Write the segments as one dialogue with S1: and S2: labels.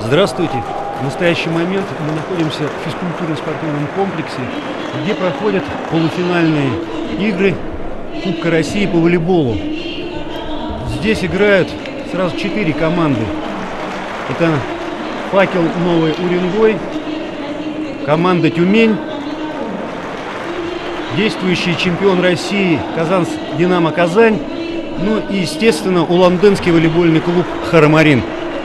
S1: Здравствуйте! В настоящий момент мы находимся в физкультурно-спортивном комплексе, где проходят полуфинальные игры Кубка России по волейболу. Здесь играют сразу 4 команды. Это «Факел» Новый Уренгой, команда «Тюмень», действующий чемпион России «Динамо Казань», ну и, естественно, Улан-Удэнский волейбольный клуб «Харамарин».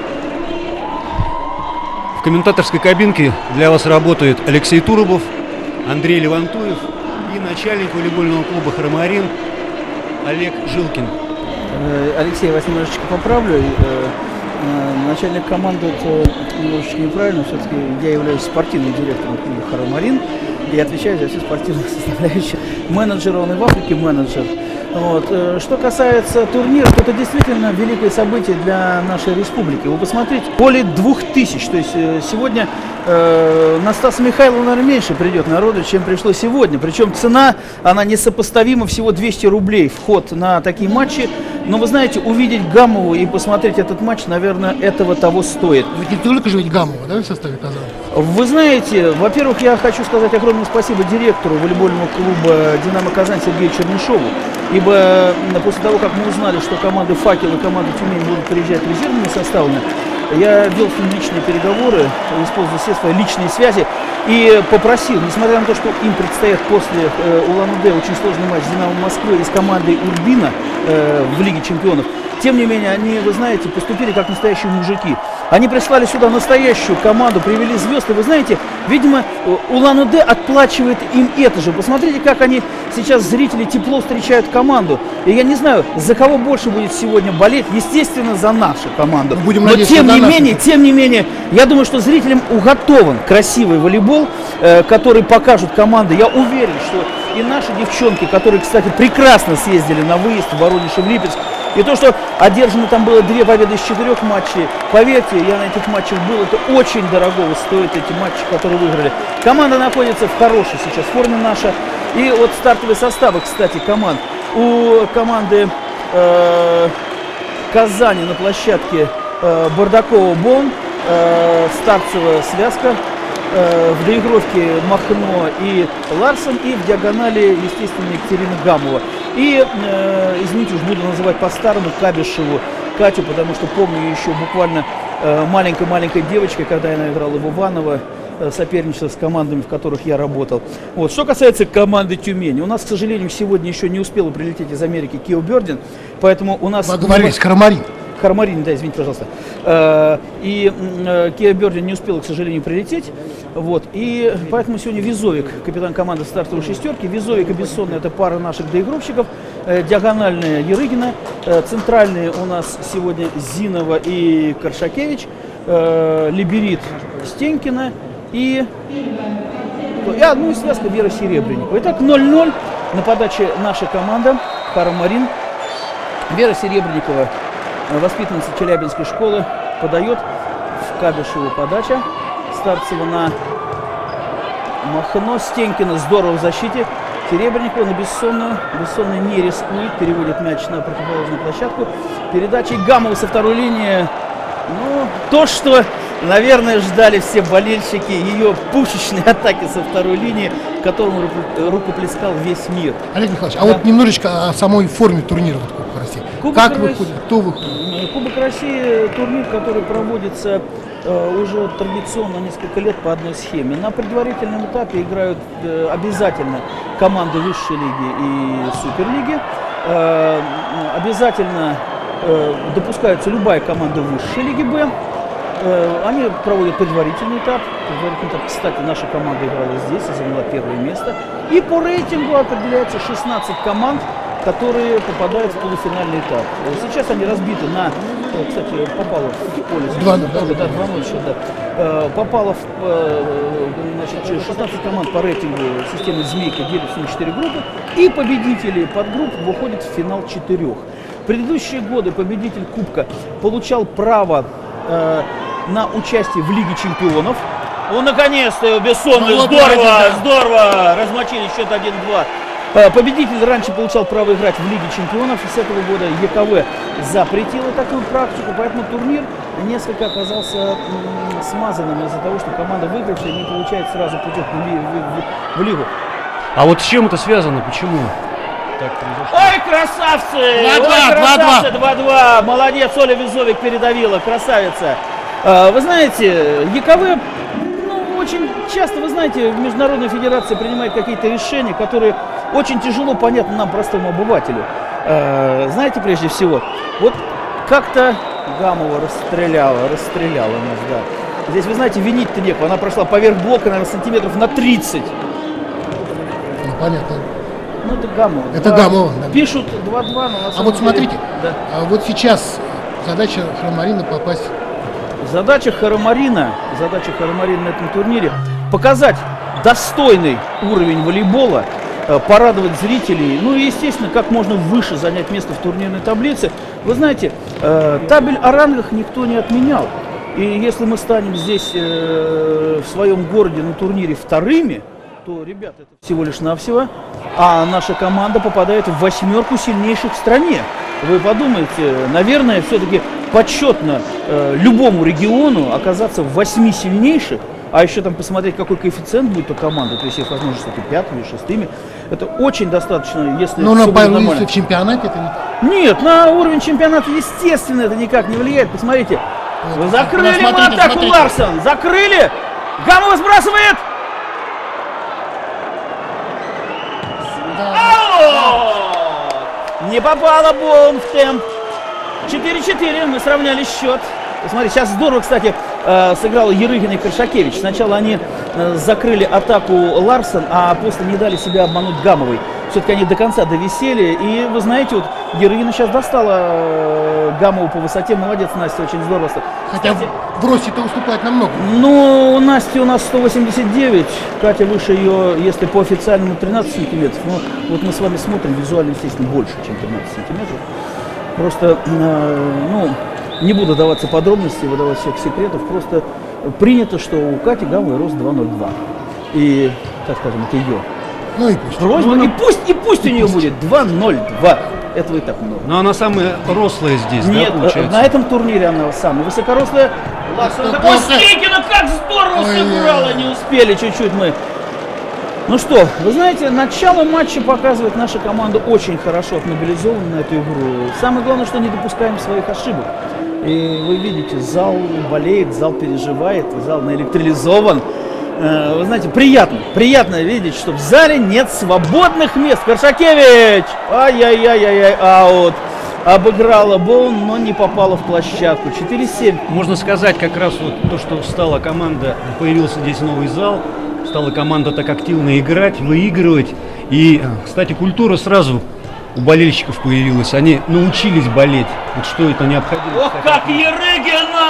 S1: В комментаторской кабинке для вас работает Алексей Туробов, Андрей Левантуев и начальник волейбольного клуба «Харамарин» Олег Жилкин.
S2: Алексей, я вас немножечко поправлю. Начальник команды это немножечко неправильно. Все-таки я являюсь спортивным директором клуба «Харамарин» и отвечаю за всю спортивную составляющую. Менеджер, он и в Африке менеджер. Вот. Что касается турнира, то это действительно великое событие для нашей республики. Вы посмотрите, более 2000, то есть сегодня на Стаса Михайлова, наверное, меньше придет народу, чем пришло сегодня. Причем цена, она несопоставима, всего 200 рублей вход на такие матчи. Но вы знаете, увидеть Гамову и посмотреть этот матч, наверное, этого того стоит.
S3: Ведь не только же ведь Гамова, да, в составе Казани?
S2: Вы знаете, во-первых, я хочу сказать огромное спасибо директору волейбольного клуба «Динамо Казань» Сергею Чернышову. Ибо после того, как мы узнали, что команды «Факел» и команда «Тюмень» будут приезжать резервными составами, я вел с ним личные переговоры, используя все свои личные связи и попросил, несмотря на то, что им предстоит после Улан-Удэ очень сложный матч с «Динамо Москвы» и с командой «Урбина» в Лиге чемпионов, тем не менее, они, вы знаете, поступили как настоящие мужики. Они прислали сюда настоящую команду, привели звезд. И вы знаете, видимо, Улан-Удэ отплачивает им это же. Посмотрите, как они сейчас, зрители, тепло встречают команду. И я не знаю, за кого больше будет сегодня болеть. Естественно, за нашу команду.
S3: Будем
S2: Но
S3: надеяться,
S2: тем не менее, я думаю, что зрителям уготован красивый волейбол, который покажут команды. Я уверен, что и наши девчонки, которые, кстати, прекрасно съездили на выезд в Воронеж и в Липецк, и то, что одержано там было 2 победы из 4 матчей, поверьте, я на этих матчах был, это очень дорогого стоят эти матчи, которые выиграли. Команда находится в хорошей сейчас форме наша. И вот стартовые составы, кстати, команд. У команды Казани на площадке Бардакова-Бон, Старцева связка, в доигровке Махно и Ларсон, и в диагонали, естественно, Екатерина Гамова. И, извините, уж буду называть по-старому Кабишеву Катю, потому что помню еще буквально маленькой девочкой, когда она играла в Иваново, соперничала с командами, в которых я работал. Вот. Что касается команды «Тюмень», у нас, к сожалению, сегодня еще не успела прилететь из Америки Кио Бёрден, поэтому у нас...
S3: Вы оговорились, «Харамарин».
S2: «Харамарин», да, извините, пожалуйста. И Кио Бёрден не успела, к сожалению, прилететь. Вот. И поэтому сегодня Визовик, капитан команды стартовой шестерки. Визовик и Бессонный — это пара наших доигровщиков. Диагональная Ярыгина. Центральные у нас сегодня Зинова и Коршакевич. Либерит Стенькина. И связка Вера Серебренникова. Итак, 0-0 на подаче наша команда «Харамарин». Вера Серебренникова, воспитанница Челябинской школы, подает в Кабишеву подача. Старцева на Махно, Стенькина здорово в защите. Серебренникова на Бессонную. Бессонная не рискует, переводит мяч на противоположную площадку. Передача Гамова со второй линии. Ну, то, что, наверное, ждали все болельщики, ее пушечные атаки со второй линии, которому рукоплескал весь мир.
S3: Олег Михайлович, а вот немножечко о самой форме турнира Кубка России. Как выходит, кто выходит?
S2: Кубок России — турнир, который проводится уже традиционно несколько лет по одной схеме. На предварительном этапе играют обязательно команды высшей лиги и суперлиги. Обязательно допускается любая команда высшей лиги Б. Они проводят предварительный этап. Кстати, наша команда играла здесь и заняла первое место. И по рейтингу определяется 16 команд, которые попадают в полуфинальный этап. Сейчас они разбиты на... Кстати, попало в поле. 2-0 еще, да. Попало в 16 команд по рейтингу системы «Змейка», делятся на 4 группы. И победители подгрупп выходят в финал 4. В предыдущие годы победитель Кубка получал право на участие в Лиге чемпионов. Ну, наконец-то, Бессонный, здорово, размочили счет 1-2. Победитель раньше получал право играть в Лиге чемпионов, и с этого года ЕКВ запретила такую практику, поэтому турнир несколько оказался смазанным из-за того, что команда выигравшая не получает сразу путевку в лигу.
S1: А вот с чем это связано? Почему так произошло?
S2: Ой, красавцы! 2-2. Молодец, Оля Визовик передавила. Красавица. Вы знаете, ЕКВ, ну, очень часто, вы знаете, в Международной Федерации принимает какие-то решения, которые очень тяжело понятны нам, простому обывателю. Знаете, прежде всего, вот как-то Гамова расстреляла нас, да. Здесь, вы знаете, винить-то некого. Она прошла поверх блока, наверное, сантиметров на 30.
S3: Ну, понятно.
S2: Ну, это Гамова.
S3: Это Гамова, да.
S2: Пишут 2-2, но на самом
S3: А вот
S2: деле,
S3: смотрите,
S2: да.
S3: вот сейчас задача Харамарина попасть.
S2: Задача Харамарина на этом турнире показать достойный уровень волейбола, порадовать зрителей, ну и, естественно, как можно выше занять место в турнирной таблице. Вы знаете, табель о рангах никто не отменял. И если мы станем здесь в своем городе на турнире вторыми, то, ребят, это всего лишь навсего, а наша команда попадает в 8 сильнейших в стране. Вы подумайте, наверное, все-таки почетно любому региону оказаться в 8 сильнейших, а еще там посмотреть, какой коэффициент будет у команды, то есть есть возможность стать 5-ми, 6-ми. Это очень достаточно, если
S3: Но
S2: все
S3: на
S2: будет нормально.
S3: в чемпионате это не так.
S2: Нет, на уровень чемпионата, естественно, это никак не влияет. Посмотрите,
S3: Вот,
S2: закрыли мы
S3: смотрите,
S2: атаку
S3: смотрите.
S2: Ларсон, закрыли, Гамова сбрасывает. Не попала Боун в темп. 4-4, мы сравняли счет. Смотри, сейчас здорово, кстати, сыграл Ерыгин и Коршакевич. Сначала они закрыли атаку Ларсон, а после не дали себя обмануть Гамовой. Все-таки они до конца довисели. И вы знаете, вот Ерыгина сейчас достала Гамову по высоте. Молодец, Настя, очень здорово.
S3: Хотя в росте-то уступает намного.
S2: Ну, Настя у нас 189, Катя выше ее, если по официальному, 13 сантиметров. Ну, вот мы с вами смотрим, визуально, естественно, больше, чем 13 сантиметров. Просто, ну, не буду даваться подробности, выдавать всех секретов. Просто принято, что у Кати Гамовой рост 2,02. И, так скажем, это ее.
S3: Ну и пусть.
S2: Просьба, и пусть у нее будет 2,02. Этого и так много.
S1: Но она самая рослая здесь,
S2: Нет,
S1: да, получается?
S2: на этом турнире она самая высокорослая. Ларсон такой, Стейкина, как здорово сыграла, не успели чуть-чуть мы. Ну что, вы знаете, начало матча показывает, наша команда очень хорошо отмобилизована на эту игру. Самое главное, что не допускаем своих ошибок. И вы видите, зал болеет, зал переживает, зал наэлектролизован. Вы знаете, приятно видеть, что в зале нет свободных мест. Коршакевич! Ай-яй-яй-яй-яй, аут. Обыграла Боун, но не попала в площадку. 4-7.
S1: Можно сказать, как раз вот то, что стала команда, появился здесь новый зал, стала команда так активно играть, выигрывать. И, кстати, культура сразу у болельщиков появилась. Они научились болеть. Вот что это необходимо.
S2: Ох, как Ерыгина!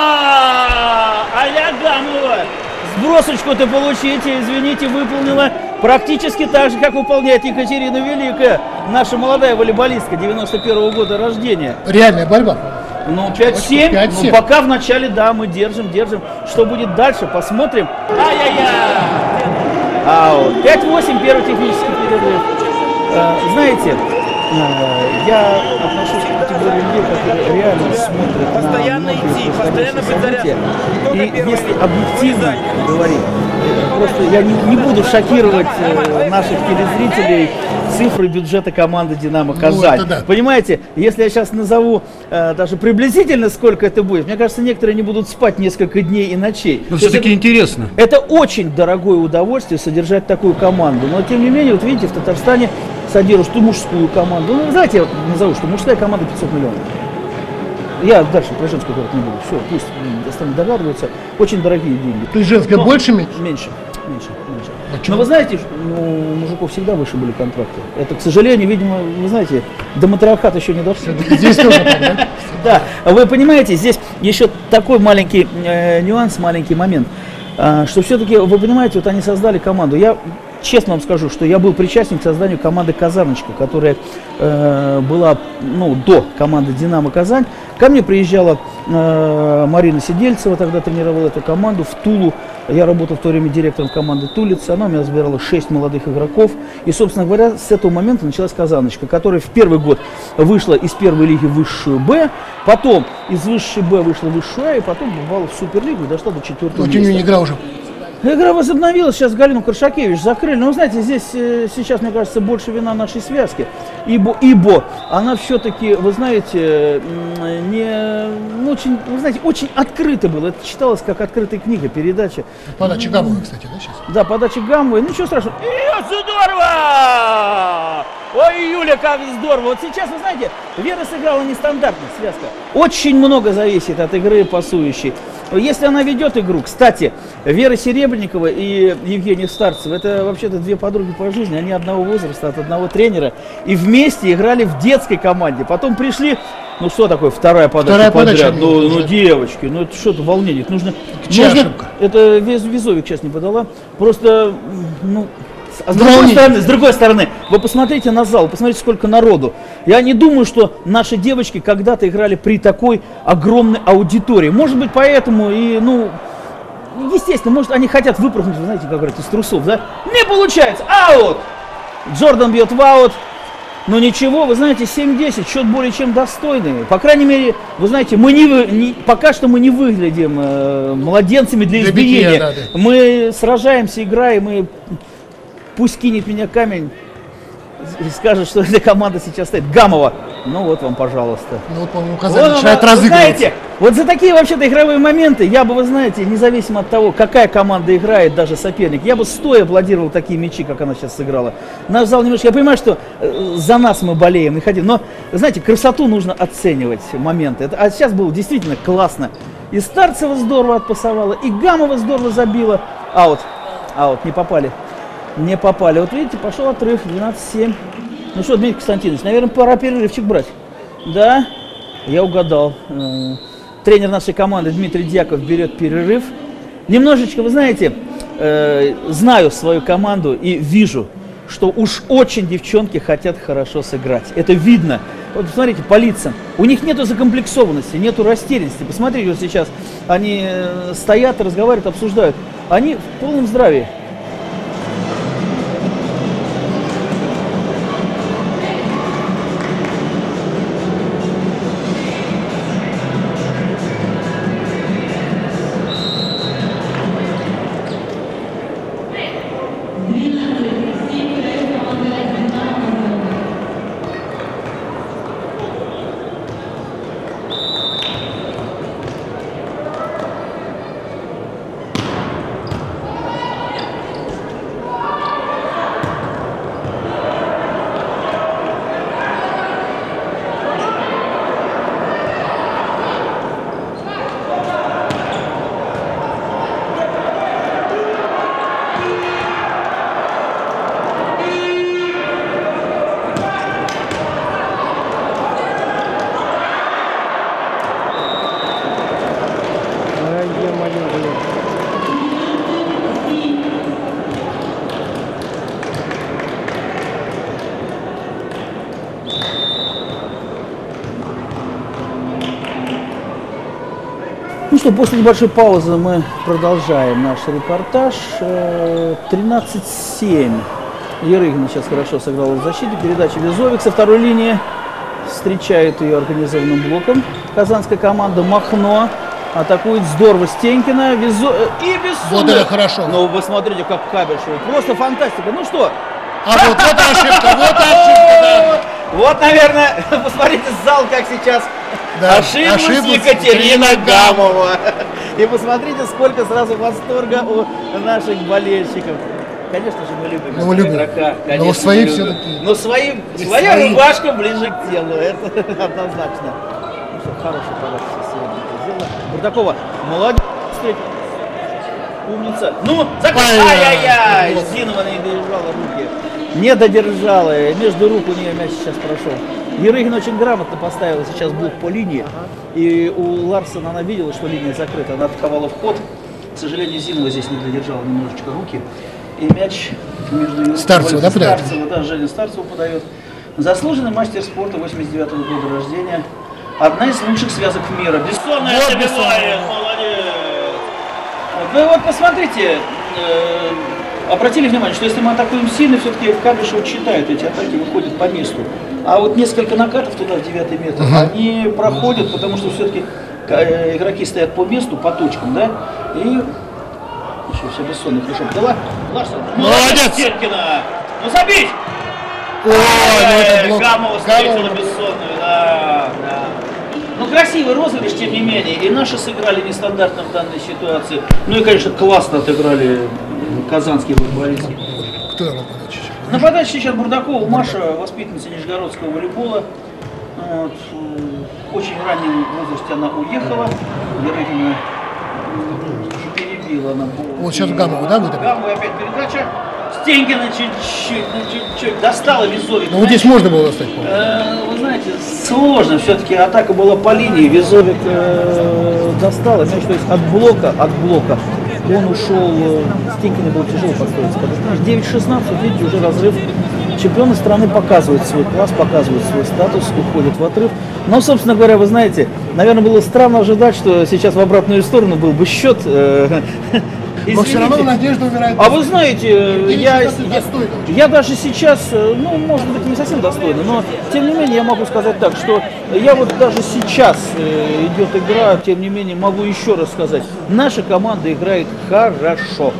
S2: А-ля Гамова! Сбросочку-то получите, извините, выполнила практически так же, как выполняет Екатерина Великая, наша молодая волейболистка 91-го года рождения.
S3: Реальная борьба.
S2: Ну, 5-7, ну, пока в начале, да, мы держим. Что будет дальше, посмотрим. Ай-яй-яй! Аут. 5-8, первый технический перерыв. Знаете, я отношусь к категории людей, которые реально смотрят
S4: постоянно
S2: на
S4: идти, постоянно
S2: события. И если объективно говорить, просто я не буду шокировать наших телезрителей цифры бюджета команды «Динамо Казань».
S3: Ну, да.
S2: Понимаете, если я сейчас назову даже приблизительно, сколько это будет, мне кажется, некоторые не будут спать несколько дней и ночей.
S1: Но все-таки интересно.
S2: Это очень дорогое удовольствие содержать такую команду. Но тем не менее, вот видите, в Татарстане содержат ту мужскую команду. Ну, знаете, я вот назову, что мужская команда 500 миллионов. Я дальше про женскую говорить не буду. Все, пусть остальные догадываются. Очень дорогие деньги.
S3: То есть женская
S2: Но
S3: больше, меньше?
S2: Меньше.
S3: Почему?
S2: Но вы знаете, у мужиков всегда выше были контракты. Это, к сожалению, видимо, вы знаете, до матриархата еще не дошли.
S3: Здесь тоже так, да?
S2: Да, вы понимаете, здесь еще такой маленький нюанс, маленький момент, что все-таки, вы понимаете, вот они создали команду. Я честно вам скажу, что я был причастен к созданию команды «Казаночка», которая была до команды «Динамо Казань». Ко мне приезжала Марина Сидельцева, тогда тренировала эту команду в Тулу. Я работал в то время директором команды «Тулицы». Она у меня забирала 6 молодых игроков. И, собственно говоря, с этого момента началась «Казаночка», которая в первый год вышла из первой лиги в высшую «Б», потом из высшей «Б» вышла в высшую «А», и потом попала в Суперлигу и дошла до 4-го места.
S3: Но тем не менее игра уже.
S2: Игра возобновилась, сейчас Галину Коршакевич закрыли. Но, вы знаете, здесь сейчас, мне кажется, больше вина нашей связки. Ибо она все-таки, вы знаете, очень открыто было. Это читалось как открытая книга, передача.
S3: Подача Гамовой, кстати, да, сейчас?
S2: Да, подача Гамовой. Ну, ничего страшного. Здорово! Ой, Юля, как здорово! Вот сейчас, вы знаете, Вера сыграла нестандартно, связка. Очень много зависит от игры пасующей. Если она ведет игру, кстати, Вера Серебренникова и Евгения Старцева, это вообще-то две подруги по жизни, они одного возраста, от одного тренера, и вместе играли в детской команде. Потом пришли, ну что такое вторая подача подряд? Ну, девочки, ну это что-то волнение, нужно это Визовик сейчас не подала, просто, ну... с другой стороны, вы посмотрите на зал, посмотрите, сколько народу. Я не думаю, что наши девочки когда-то играли при такой огромной аудитории. Может быть, поэтому и, естественно, может, они хотят выпрыгнуть, вы знаете, как говорят, из трусов, да? Не получается, аут! Джордан бьет в аут. Но ничего, вы знаете, 7-10, счет более чем достойный. По крайней мере, вы знаете, пока что мы не выглядим младенцами для избиения. Да. Мы сражаемся, играем, и пусть кинет меня камень и скажет, что эта команда сейчас стоит. Гамова. Ну вот вам, пожалуйста.
S3: Ну вот, по-моему, Казань начинает разыгрываться.
S2: Знаете, вот за такие вообще-то игровые моменты я бы, вы знаете, независимо от того, какая команда играет, даже соперник, я бы стоя аплодировал такие мячи, как она сейчас сыграла. Наш зал немножко, я понимаю, что за нас мы болеем и хотим, но, знаете, красоту нужно оценивать, моменты. А сейчас было действительно классно. И Старцева здорово отпасовала, и Гамова здорово забила. Аут, не попали. Не попали. Вот видите, пошел отрыв, 12-7. Ну что, Дмитрий Константинович, наверное, пора перерывчик брать. Да, я угадал. Тренер нашей команды Дмитрий Дьяков берет перерыв. Немножечко, вы знаете, знаю свою команду и вижу, что уж очень девчонки хотят хорошо сыграть. Это видно. Вот посмотрите, по лицам. У них нету закомплексованности, нету растерянности. Посмотрите, вот сейчас они стоят, разговаривают, обсуждают. Они в полном здравии. Ну что, после небольшой паузы мы продолжаем наш репортаж. 13-7. Ерыгин сейчас хорошо сыграл в защите. Передача Визовик со второй линии. Встречает ее организованным блоком. Казанская команда Махно. Атакует здорово Стенькина. И без
S3: вот это хорошо.
S2: Ну вы смотрите, как кабель шел. Просто фантастика. Ну что?
S3: Вот ошибка, да.
S2: Вот, наверное, посмотрите зал, как сейчас ошиблась Екатерина Гамова. И посмотрите, сколько сразу восторга у наших болельщиков. Конечно же, мы любим игрока. Конечно,
S3: но свои все-таки.
S2: Но своя рубашка ближе к телу, это однозначно. Ну что, хорошая подача сегодня сделала. Бурдакова, молодец. Умница. Ну, ай-яй-яй! Зинова не додержала руки. Не додержала. Между рук у нее мяч сейчас прошел. Ерыгин очень грамотно поставила сейчас блок по линии. И у Ларсона она видела, что линия закрыта. Она атаковала в ход. К сожалению, Зинова здесь не додержала немножечко руки. И мяч между
S3: Старцева, да, подает?
S2: Старцева, да, Женя Старцева подает. Заслуженный мастер спорта 89-го года рождения. Одна из лучших связок мира. Бессонная забивает, молодец. Вы вот посмотрите, обратили внимание, что если мы атакуем сильно, все-таки Кабишев читает эти атаки, выходят по месту. А вот несколько накатов туда в 9-й метр, они проходят, потому что все-таки игроки стоят по месту, по точкам, да? И еще все бессонно хорошо подала. Ларсон.
S3: Молодец!
S2: Теркина! Ну забить! Гамова встретила бессонную, да. Ну, красивый розыгрыш, тем не менее. И наши сыграли нестандартно в данной ситуации. Ну и, конечно, классно отыграли казанские футболисты.
S3: Кто на подаче?
S2: На подаче сейчас Бурдакова Маша, воспитанница нижегородского волейбола. Вот. В очень раннем возрасте она уехала. Вероятно, перебила она.
S3: Вот сейчас Гамова, да, будет?
S2: Гамова опять передача. Стенькина чуть-чуть достала Визовик.
S3: Ну вот здесь можно было достать,
S2: вы знаете, сложно. Все-таки атака была по линии. Визовик достал. Мяч, то есть от блока он ушел. Стенькина было тяжело построиться. 9-16, видите, уже разрыв. Чемпионы страны показывают свой класс, показывают свой статус, уходят в отрыв. Но, собственно говоря, вы знаете, наверное, было странно ожидать, что сейчас в обратную сторону был бы счет.
S3: Но все равно надежда умирает.
S2: А вы знаете, я даже сейчас, ну, может быть, не совсем достойно, но, тем не менее, я могу сказать так, что я вот даже сейчас идет игра, тем не менее, могу еще раз сказать, наша команда играет хорошо.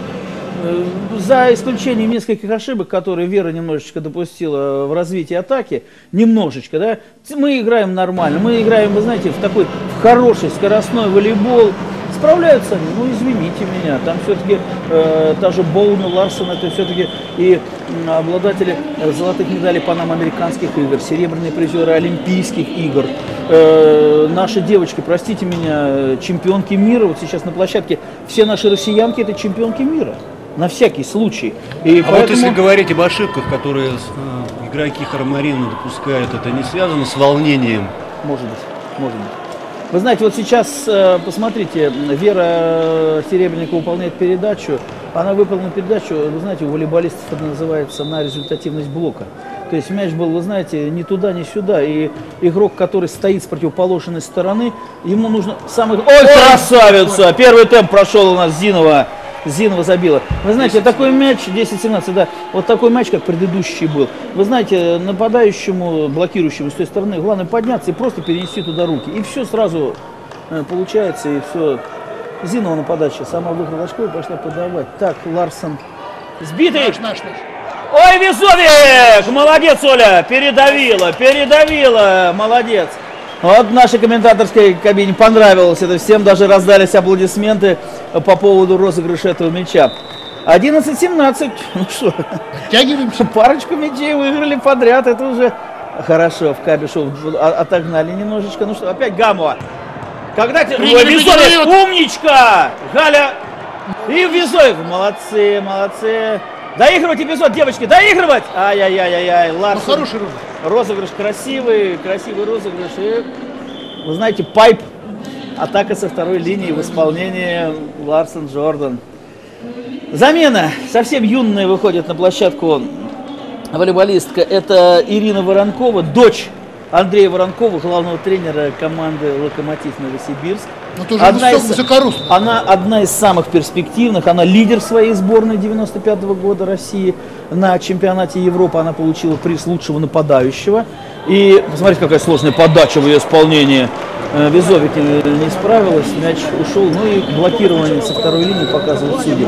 S2: За исключением нескольких ошибок, которые Вера немножечко допустила в развитии атаки, немножечко, да, мы играем нормально, мы играем, вы знаете, в такой хороший скоростной волейбол. Справляются они, ну извините меня, там все-таки та же Боуна, Ларсон, это все-таки и обладатели золотых медалей панамериканских игр, серебряные призеры Олимпийских игр. Наши девочки, простите меня, чемпионки мира, вот сейчас на площадке все наши россиянки это чемпионки мира, на всякий случай. И
S1: поэтому... вот если говорить об ошибках, которые игроки Хармарина допускают, это не связано с волнением?
S2: Может быть. Вы знаете, вот сейчас, посмотрите, Вера Серебренникова выполняет передачу. Она выполнила передачу, вы знаете, у волейболистов это называется на результативность блока. То есть мяч был, вы знаете, ни туда, ни сюда. И игрок, который стоит с противоположной стороны, ему нужно самый... Ой, красавица! Первый темп прошел у нас Зинова. Зинова забила. Вы знаете, такой мяч, 10-17, да, вот такой мяч, как предыдущий был. Вы знаете, нападающему, блокирующему с той стороны, главное подняться и просто перенести туда руки. И все сразу получается, и все. Зинова на подаче, сама выиграла очко и пошла подавать. Так, Ларсон сбитый.
S3: Наш.
S2: Ой, Визовик! Молодец, Оля! Передавила, молодец. Вот в нашей комментаторской кабине понравилось это всем, даже раздались аплодисменты по поводу розыгрыша этого мяча. 11-17, ну что,
S3: оттягиваемся.
S2: Парочку мячей выиграли подряд, это уже хорошо. В Кабишев отогнали немножечко, ну что, опять Гамова. Когда ты... Визовик, умничка! Галя и Визовик, молодцы. Доигрывать эпизод, девочки, доигрывать! Ай-яй-яй-яй, Ларсон.
S3: Ну, хороший
S2: розыгрыш. Красивый розыгрыш. И, вы знаете, пайп, атака со второй линии в исполнении Ларсон Джордан. Замена. Совсем юная выходит на площадку волейболистка. Это Ирина Воронкова, дочь Андрея Воронкова, главного тренера команды «Локомотив Новосибирск».
S3: Но тоже высокорослая.
S2: Она одна из самых перспективных, она лидер своей сборной 95-го года России. На чемпионате Европы она получила приз лучшего нападающего. И посмотрите, какая сложная подача в ее исполнении. Визовик не справилась, мяч ушел, ну и блокирование со второй линии показывают судьи.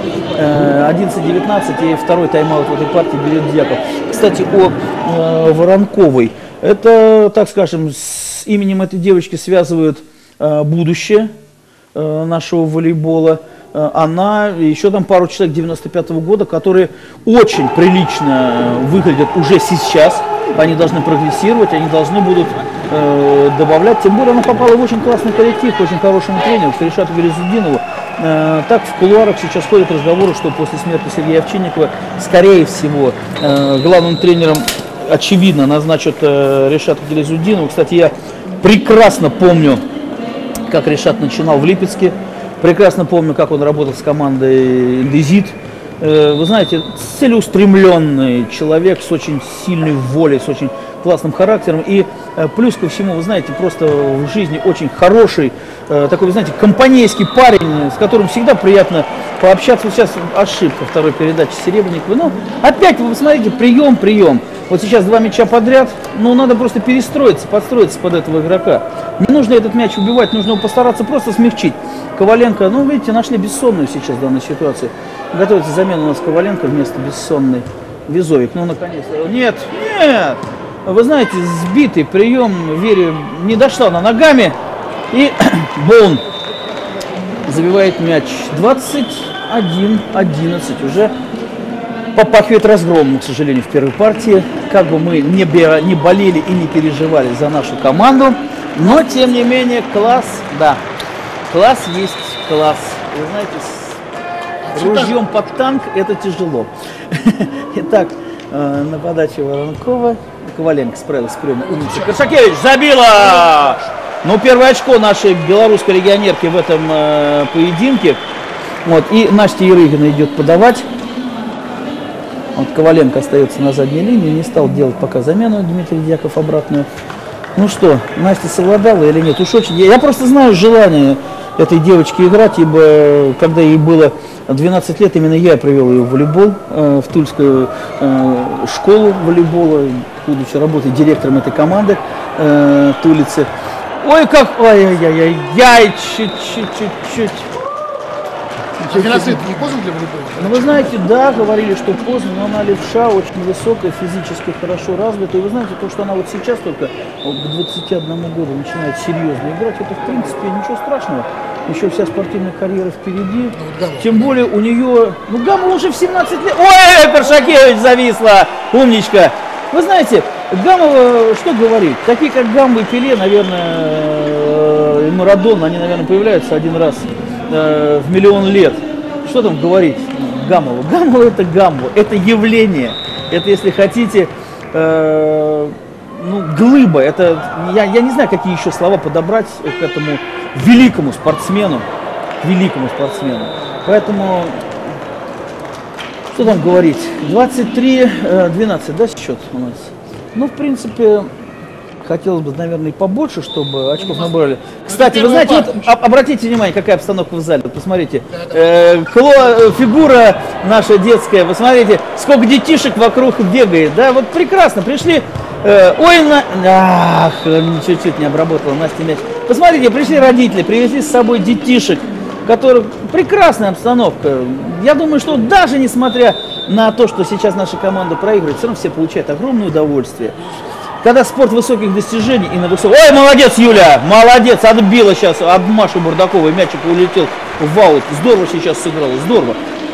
S2: 11-19 и второй тайм-аут в этой партии берет Дьяков. Кстати, о Воронковой. Это, так скажем, с именем этой девочки связывают будущее нашего волейбола. Она и еще там пару человек 95-го года, которые очень прилично выглядят уже сейчас. Они должны прогрессировать, они должны будут добавлять. Тем более она попала в очень классный коллектив, к очень хорошему тренеру, к Ришату Гилязутдинову. Так в кулуарах сейчас ходят разговоры, что после смерти Сергея Овчинникова, скорее всего, главным тренером, очевидно, назначат Ришата Гилязутдинова. Кстати, я прекрасно помню, как Ришат начинал в Липецке. Прекрасно помню, как он работал с командой «Индезит». вы знаете, целеустремленный человек с очень сильной волей, с очень классным характером. И плюс ко всему, вы знаете, просто в жизни очень хороший, такой, вы знаете, компанейский парень, с которым всегда приятно пообщаться. Вот сейчас ошибка второй передачи Серебренникова. Ну, опять вы посмотрите, прием. Вот сейчас 2 мяча подряд, ну, надо просто перестроиться, подстроиться под этого игрока. Не нужно этот мяч убивать, нужно его постараться просто смягчить. Коваленко, ну, видите, нашли Бессонную сейчас в данной ситуации. Готовится замена у нас Коваленко вместо Бессонной. Визовик, ну, наконец-то. Нет! Вы знаете, сбитый прием, Вере не дошла она ногами. И Боун забивает мяч. 21-11 уже. Попахивает разгромом, к сожалению, в первой партии. Как бы мы не болели и не переживали за нашу команду, но, тем не менее, класс, да, класс есть класс. Вы знаете, с ружьем под танк это тяжело. Итак, на подаче Воронкова. Коваленко справился с приемом. Умница. Корсакевич забила! Ну, первое очко нашей белорусской легионерки в этом поединке. Вот, и Настя Ерыгина идет подавать. Вот Коваленко остается на задней линии, не стал делать пока замену Дмитрий Дьяков обратную. Ну что, Настя совладала или нет? Уж очень. Я просто знаю желание этой девочки играть, ибо когда ей было 12 лет, именно я привел ее в волейбол, в Тульскую школу волейбола, будучи работать директором этой команды Тулицы. Ой, как, ой-яй-яй-яй, чуть-чуть.
S3: 12 лет не поздно для волейбола?
S2: Ну, вы знаете, да, говорили, что поздно, но она левша, очень высокая, физически хорошо развита. И вы знаете, то, что она вот сейчас только к 21 году начинает серьезно играть, это, в принципе, ничего страшного. Еще вся спортивная карьера впереди. Ну, тем более у нее, ну, Гамова уже в 17 лет. Ой, Коршакевич зависла, умничка. Вы знаете, Гамова, что говорить, такие как Гамова и Пеле, наверное, и Марадона, они, наверное, появляются один раз в миллион лет. Что там говорить? Гамова. Гамова это Гамова, это явление. Это, если хотите, ну, глыба. Это, я не знаю, какие еще слова подобрать к этому великому спортсмену. Поэтому, что там говорить? 23-12, да, счет у нас? Ну, в принципе, хотелось бы, наверное, и побольше, чтобы очков набрали. Кстати, вы знаете, вот обратите внимание, какая обстановка в зале. Вот посмотрите, фигура наша детская, посмотрите, сколько детишек вокруг бегает. Да, вот прекрасно, пришли. Чуть-чуть не обработала Настя мяч. Посмотрите, пришли родители, привезли с собой детишек, которые... Прекрасная обстановка. Я думаю, что даже несмотря на то, что сейчас наша команда проигрывает, все равно все получают огромное удовольствие. Когда спорт высоких достижений и на высоком... Ой, молодец, Юля! Молодец! Отбила сейчас от Маши Бардаковой. Мячик улетел в аут. Здорово сейчас сыграла. Здорово.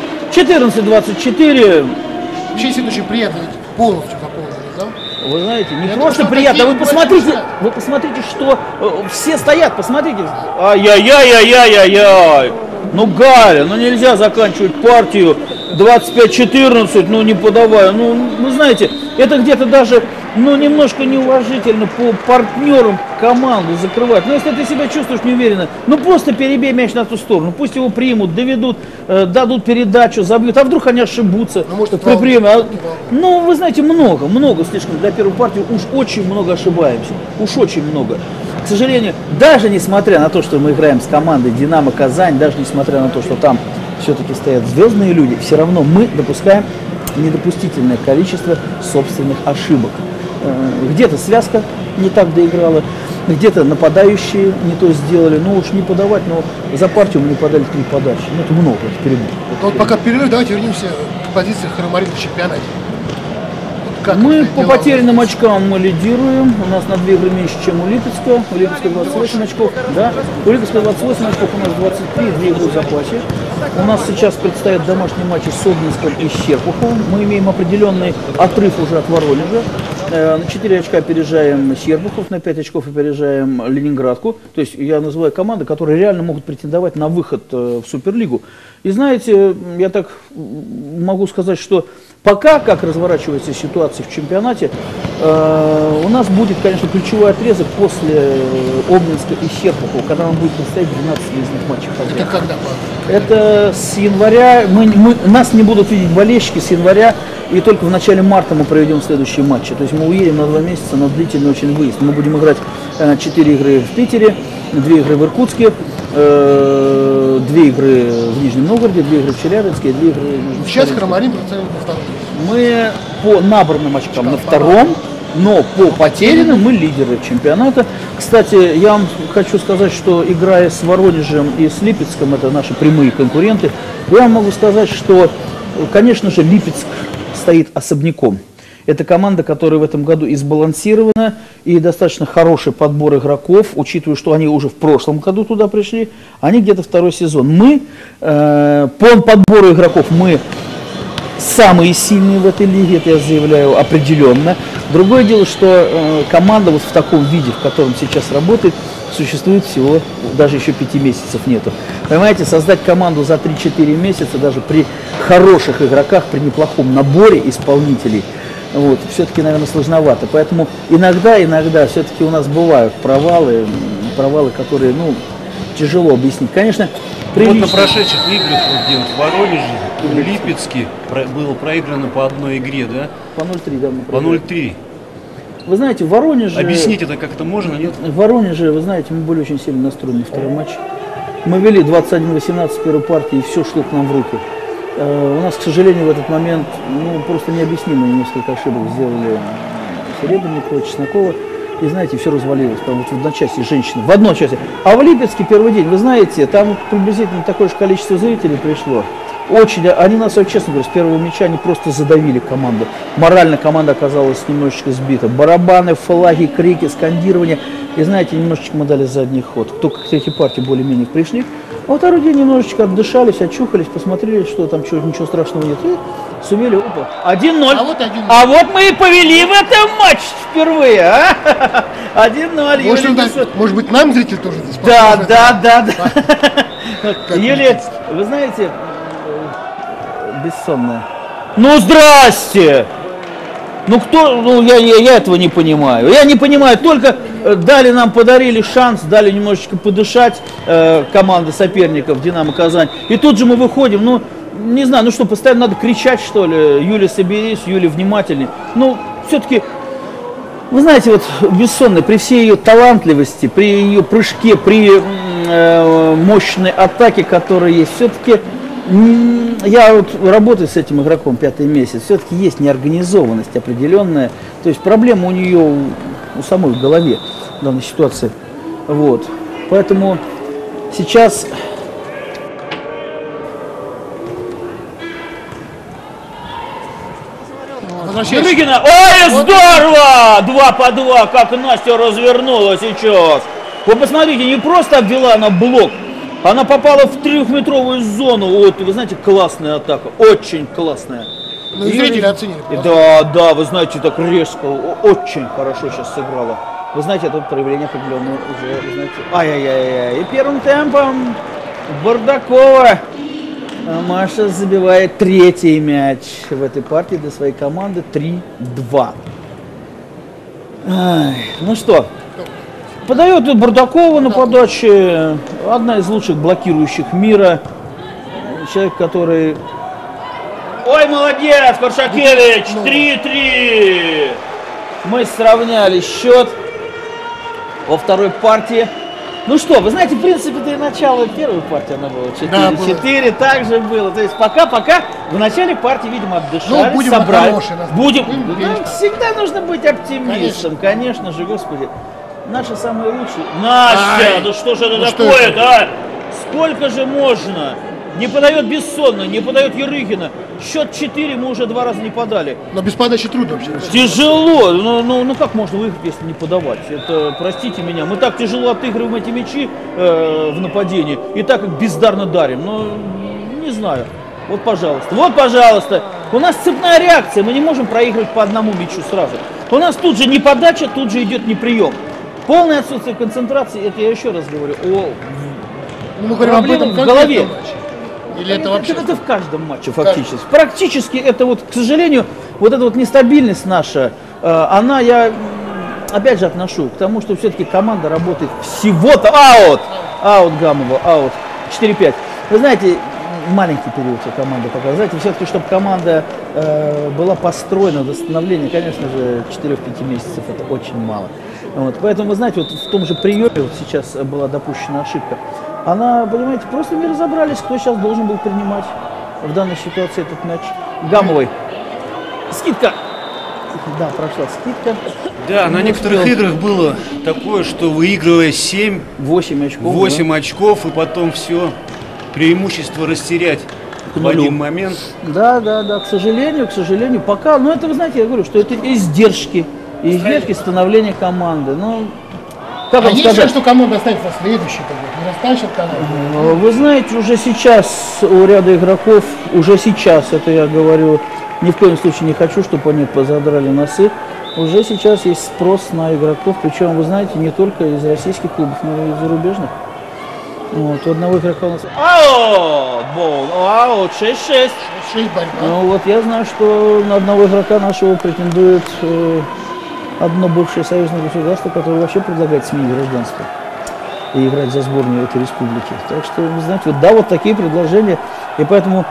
S2: 14-24.
S3: Вообще, действительно, очень приятно. Полностью заполнили, да?
S2: Вы знаете, не просто приятно. Вы посмотрите, что все стоят. Посмотрите. Ай-яй-яй-яй-яй-яй. Ну, Галя, ну нельзя заканчивать партию 25-14, ну не подавая. Ну, вы знаете, это где-то даже, ну, немножко неуважительно по партнерам команду закрывать. Но если ты себя чувствуешь неуверенно, ну просто перебей мяч на ту сторону. Пусть его примут, доведут, дадут передачу, забьют. А вдруг они ошибутся при приеме. Ну, вы знаете, много слишком для первой партии. Уж очень много ошибаемся. Уж очень много. К сожалению, даже несмотря на то, что мы играем с командой «Динамо Казань», даже несмотря на то, что там все-таки стоят звездные люди, все равно мы допускаем недопустительное количество собственных ошибок. Где-то связка не так доиграла, где-то нападающие не то сделали, ну уж не подавать, но за партию мы не подали 3 подачи. Ну это много, это перебор.
S3: Вот пока перерыв, давайте вернемся к позиции Харамарина в чемпионате.
S2: Мы по потерянным очкам мы лидируем. У нас на 2 игры меньше, чем у Липецка. У Липецка 28 очков. Да? У Липецка 28 очков, у нас 23, 2 игры в запасе. У нас сейчас предстоят домашние матчи с Обнинском и Щербуховым. Мы имеем определенный отрыв уже от Воронежа. На 4 очка опережаем Щербухов, на 5 очков опережаем Ленинградку. То есть я называю команды, которые реально могут претендовать на выход в Суперлигу. И знаете, я так могу сказать, что пока, как разворачивается ситуация в чемпионате, у нас будет, конечно, ключевой отрезок после Обнинска и Щербухова, когда нам будет предстоять 12 выездных матчей подряд.
S3: Это когда?
S2: Это с января, нас не будут видеть болельщики с января, и только в начале марта мы проведем следующие матчи. То есть мы уедем на 2 месяца на длительный очень выезд. Мы будем играть 4 игры в Питере, 2 игры в Иркутске, 2 игры в Нижнем Новгороде, 2 игры в Челябинске, 2 игры в
S3: Сейчас Хромарин представлен на втором.
S2: Мы по набранным очкам на втором, но по потерянным мы лидеры чемпионата. Кстати, я вам хочу сказать, что играя с Воронежем и с Липецком, это наши прямые конкуренты, я вам могу сказать, что, конечно же, Липецк стоит особняком. Это команда, которая в этом году и сбалансирована, и достаточно хороший подбор игроков, учитывая, что они уже в прошлом году туда пришли, они где-то второй сезон. Мы, по подбору игроков, мы самые сильные в этой лиге, это я заявляю определенно. Другое дело, что команда вот в таком виде, в котором сейчас работает, существует всего, даже еще 5 месяцев нету. Понимаете, создать команду за 3-4 месяца, даже при хороших игроках, при неплохом наборе исполнителей, вот, все-таки, наверное, сложновато. Поэтому иногда все-таки у нас бывают провалы, которые, ну, тяжело объяснить. Конечно,
S1: вот на прошедших играх, где вот в Воронеже, в Липецке было проиграно по одной игре, да?
S2: По 0-3, да.
S1: По 0-3.
S2: Вы знаете, в Воронеже...
S1: Объяснить это как-то можно, нет?
S2: В Воронеже, вы знаете, мы были очень сильно настроены на второй матч. Мы вели 21-18 в первой партии, и все шло к нам в руки. У нас, к сожалению, в этот момент, ну, просто необъяснимые несколько ошибок сделали Серебренникова, Чеснокова. И знаете, все развалилось, там вот в одночасье женщины, в одночасье. А в Липецке первый день, вы знаете, там приблизительно такое же количество зрителей пришло. Очень, они нас, честно говоря, с первого мяча они просто задавили команду. Морально команда оказалась немножечко сбита. Барабаны, флаги, крики, скандирование. И знаете, немножечко мы дали задний ход. Только к третьей партии более-менее пришли. А во второй день немножечко отдышались, очухались, посмотрели, что там ничего страшного нет. И сумели, опа, 1-0. А вот мы и повели в этом матче впервые, а? 1-0.
S3: Может быть, нам зритель тоже здесь
S2: Да. Юлия, вы знаете, бессонная. Ну, здрасте! Ну, кто, ну, я этого не понимаю. Я не понимаю, только подарили шанс, дали немножечко подышать команды соперников Динамо Казань. И тут же мы выходим, ну, не знаю, ну что, постоянно надо кричать, что ли? Юля, соберись, Юля, внимательней. Ну, все-таки, вы знаете, вот Бессонная, при всей ее талантливости, при ее прыжке, при мощной атаке, которая есть, все-таки... Я вот работаю с этим игроком 5-й месяц, все-таки есть неорганизованность определенная, то есть проблема у нее у самой в голове в данной ситуации, вот, поэтому сейчас Ерыгина, ой, здорово, 2 по 2, как Настя развернула сейчас, вы посмотрите, не просто обвела она блок, она попала в 3-метровую зону. Вот, вы знаете, классная атака. Очень классная.
S3: Ну, и зрители оценили.
S2: Да, вы знаете, так резко. Очень хорошо сейчас сыграла. Вы знаете, это проявление определенного уже, вы знаете. Ай-яй-яй. И первым темпом Бардакова. Маша забивает 3-й мяч в этой партии для своей команды. 3-2. Ну что? Подает Бардакова на подаче, одна из лучших блокирующих мира, человек, который... Ой, молодец, Паршакевич, 3-3! Мы сравняли счет во второй партии. Ну что, вы знаете, в принципе, это и начало первой партии она была, 4-4, так же было. То есть пока в начале партии, видимо, отдышались,
S3: будем
S2: собрали.
S3: Будем
S2: Всегда нужно быть оптимистом, конечно же, господи. Наши самые лучшие. Настя, ну что же это такое-то, а? Сколько же можно? Не подает Бессонная, не подает Ерыгина. Счет 4 мы уже 2 раза не подали.
S3: Но без подачи трудно вообще.
S2: Тяжело. Ну как можно выиграть, если не подавать? Это, простите меня, мы так тяжело отыгрываем эти мячи в нападении и так как бездарно дарим. Ну, не знаю. Вот, пожалуйста. У нас цепная реакция, мы не можем проигрывать по одному мячу сразу. У нас тут же не подача, тут же идет не прием. Полное отсутствие концентрации, это я еще раз говорю,
S3: мы говорим об этом
S2: в голове.
S3: Или это вообще?
S2: Это в каждом матче фактически. Практически это вот, к сожалению, вот эта вот нестабильность наша, она, я опять же отношу к тому, что все-таки команда работает всего-то аут Гамова, аут 4-5. Вы знаете, маленький период команды показать. Знаете, все-таки, чтобы команда была построена до становления, конечно же, 4-5 месяцев это очень мало. Вот. Поэтому, вы знаете, вот в том же приеме вот сейчас была допущена ошибка. Она, понимаете, просто не разобрались, кто сейчас должен был принимать в данной ситуации этот мяч. Гамовой. Скидка. Да, прошла скидка.
S1: Да, на некоторых играх было такое, что выигрывая 8 очков, и потом все преимущество растерять в один момент.
S2: Да, к сожалению, пока, ну это, вы знаете, я говорю, что это издержки становления команды. Ну, как вам
S3: сказать, что команда останется следующей, не растащит команду?
S2: Вы знаете, уже сейчас у ряда игроков, это я говорю, ни в коем случае не хочу, чтобы они позадрали носы. Уже сейчас есть спрос на игроков, причем, вы знаете, не только из российских клубов, но и из зарубежных. Вот, у одного игрока у нас... Аут, 6-6. Ну вот я знаю, что на одного игрока нашего претендует одно бывшее союзное государство, которое вообще предлагает сменить гражданство и играть за сборную этой республики. Так что, вы знаете, вот да, вот такие предложения, и поэтому...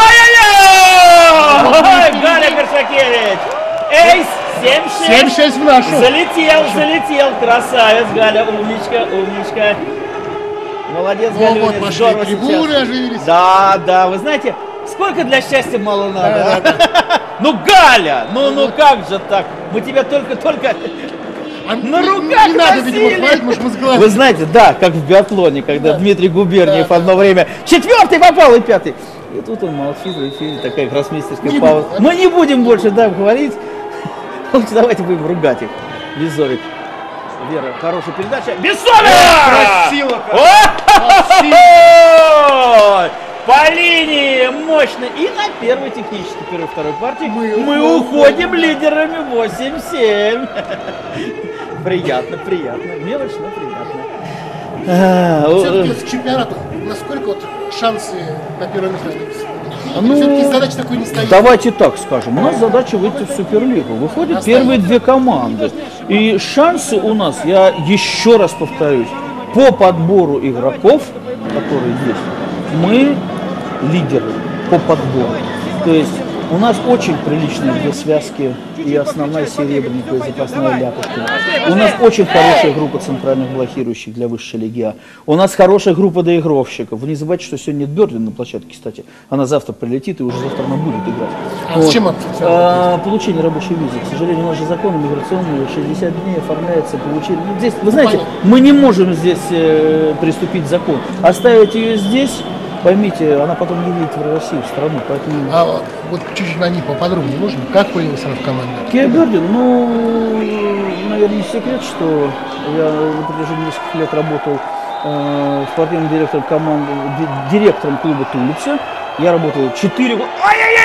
S2: Ой-ой-ой! Галя Горшакевич! Эйс! 7-6
S3: в нашу.
S2: Залетел, красавец, Галя, умничка. Молодец, Галя,
S3: вот
S2: здорово
S3: трибуны
S2: сейчас.
S3: оживились.
S2: Да, вы знаете, сколько для счастья мало надо. Да. Ну, Галя, ну как же так? Мы тебя только на руках
S3: не надо, видимо, хвалить, может, мы сглазим.
S2: Вы знаете, да, как в биатлоне, когда Дмитрий Губерниев одно время 4-й попал и 5-й. И тут он молчит, и такая гроссмейстерская пауза. Мы не будем больше говорить. Давайте будем ругать их. Беззорик. Вера, хорошая передача. Бессовик!
S1: Красиво!
S2: По линии мощно. И на первой технической, второй партии мы уходим лидерами 8-7. Приятно. Мелочь, но приятно.
S3: Все-таки с чемпионата, насколько вот шансы на первое место остаются? Все-таки задача такой не стоит.
S2: Давайте так скажем. У нас задача выйти в Суперлигу. Выходят первые две команды. И шансы у нас, я еще раз повторюсь, по подбору игроков, которые есть, мы лидеры по подбору. То есть у нас очень приличные две связки, и основная Серебренникова, и запасная Ляпушкина. У нас очень хорошая группа центральных блокирующих для высшей лиги А. У нас хорошая группа доигровщиков. Вы не забывайте, что сегодня нет Бёрдин на площадке, кстати. Она завтра прилетит, и уже завтра она будет играть.
S3: А с чем это?
S2: Получение рабочей визы. К сожалению, у нас же законы миграционные, 60 дней оформляется получение. Здесь, вы знаете, мы не можем здесь приступить к закону. Оставить ее здесь, поймите, она потом не едет в Россию, в страну, поэтому...
S3: А вот чуть-чуть на них поподробнее можно? Как появилась она в команде?
S2: Кия Бёрдин, наверное, не секрет, что я на протяжении нескольких лет работал спортивным директором команды, директором клуба «Тулипсе». Я работал 4 года.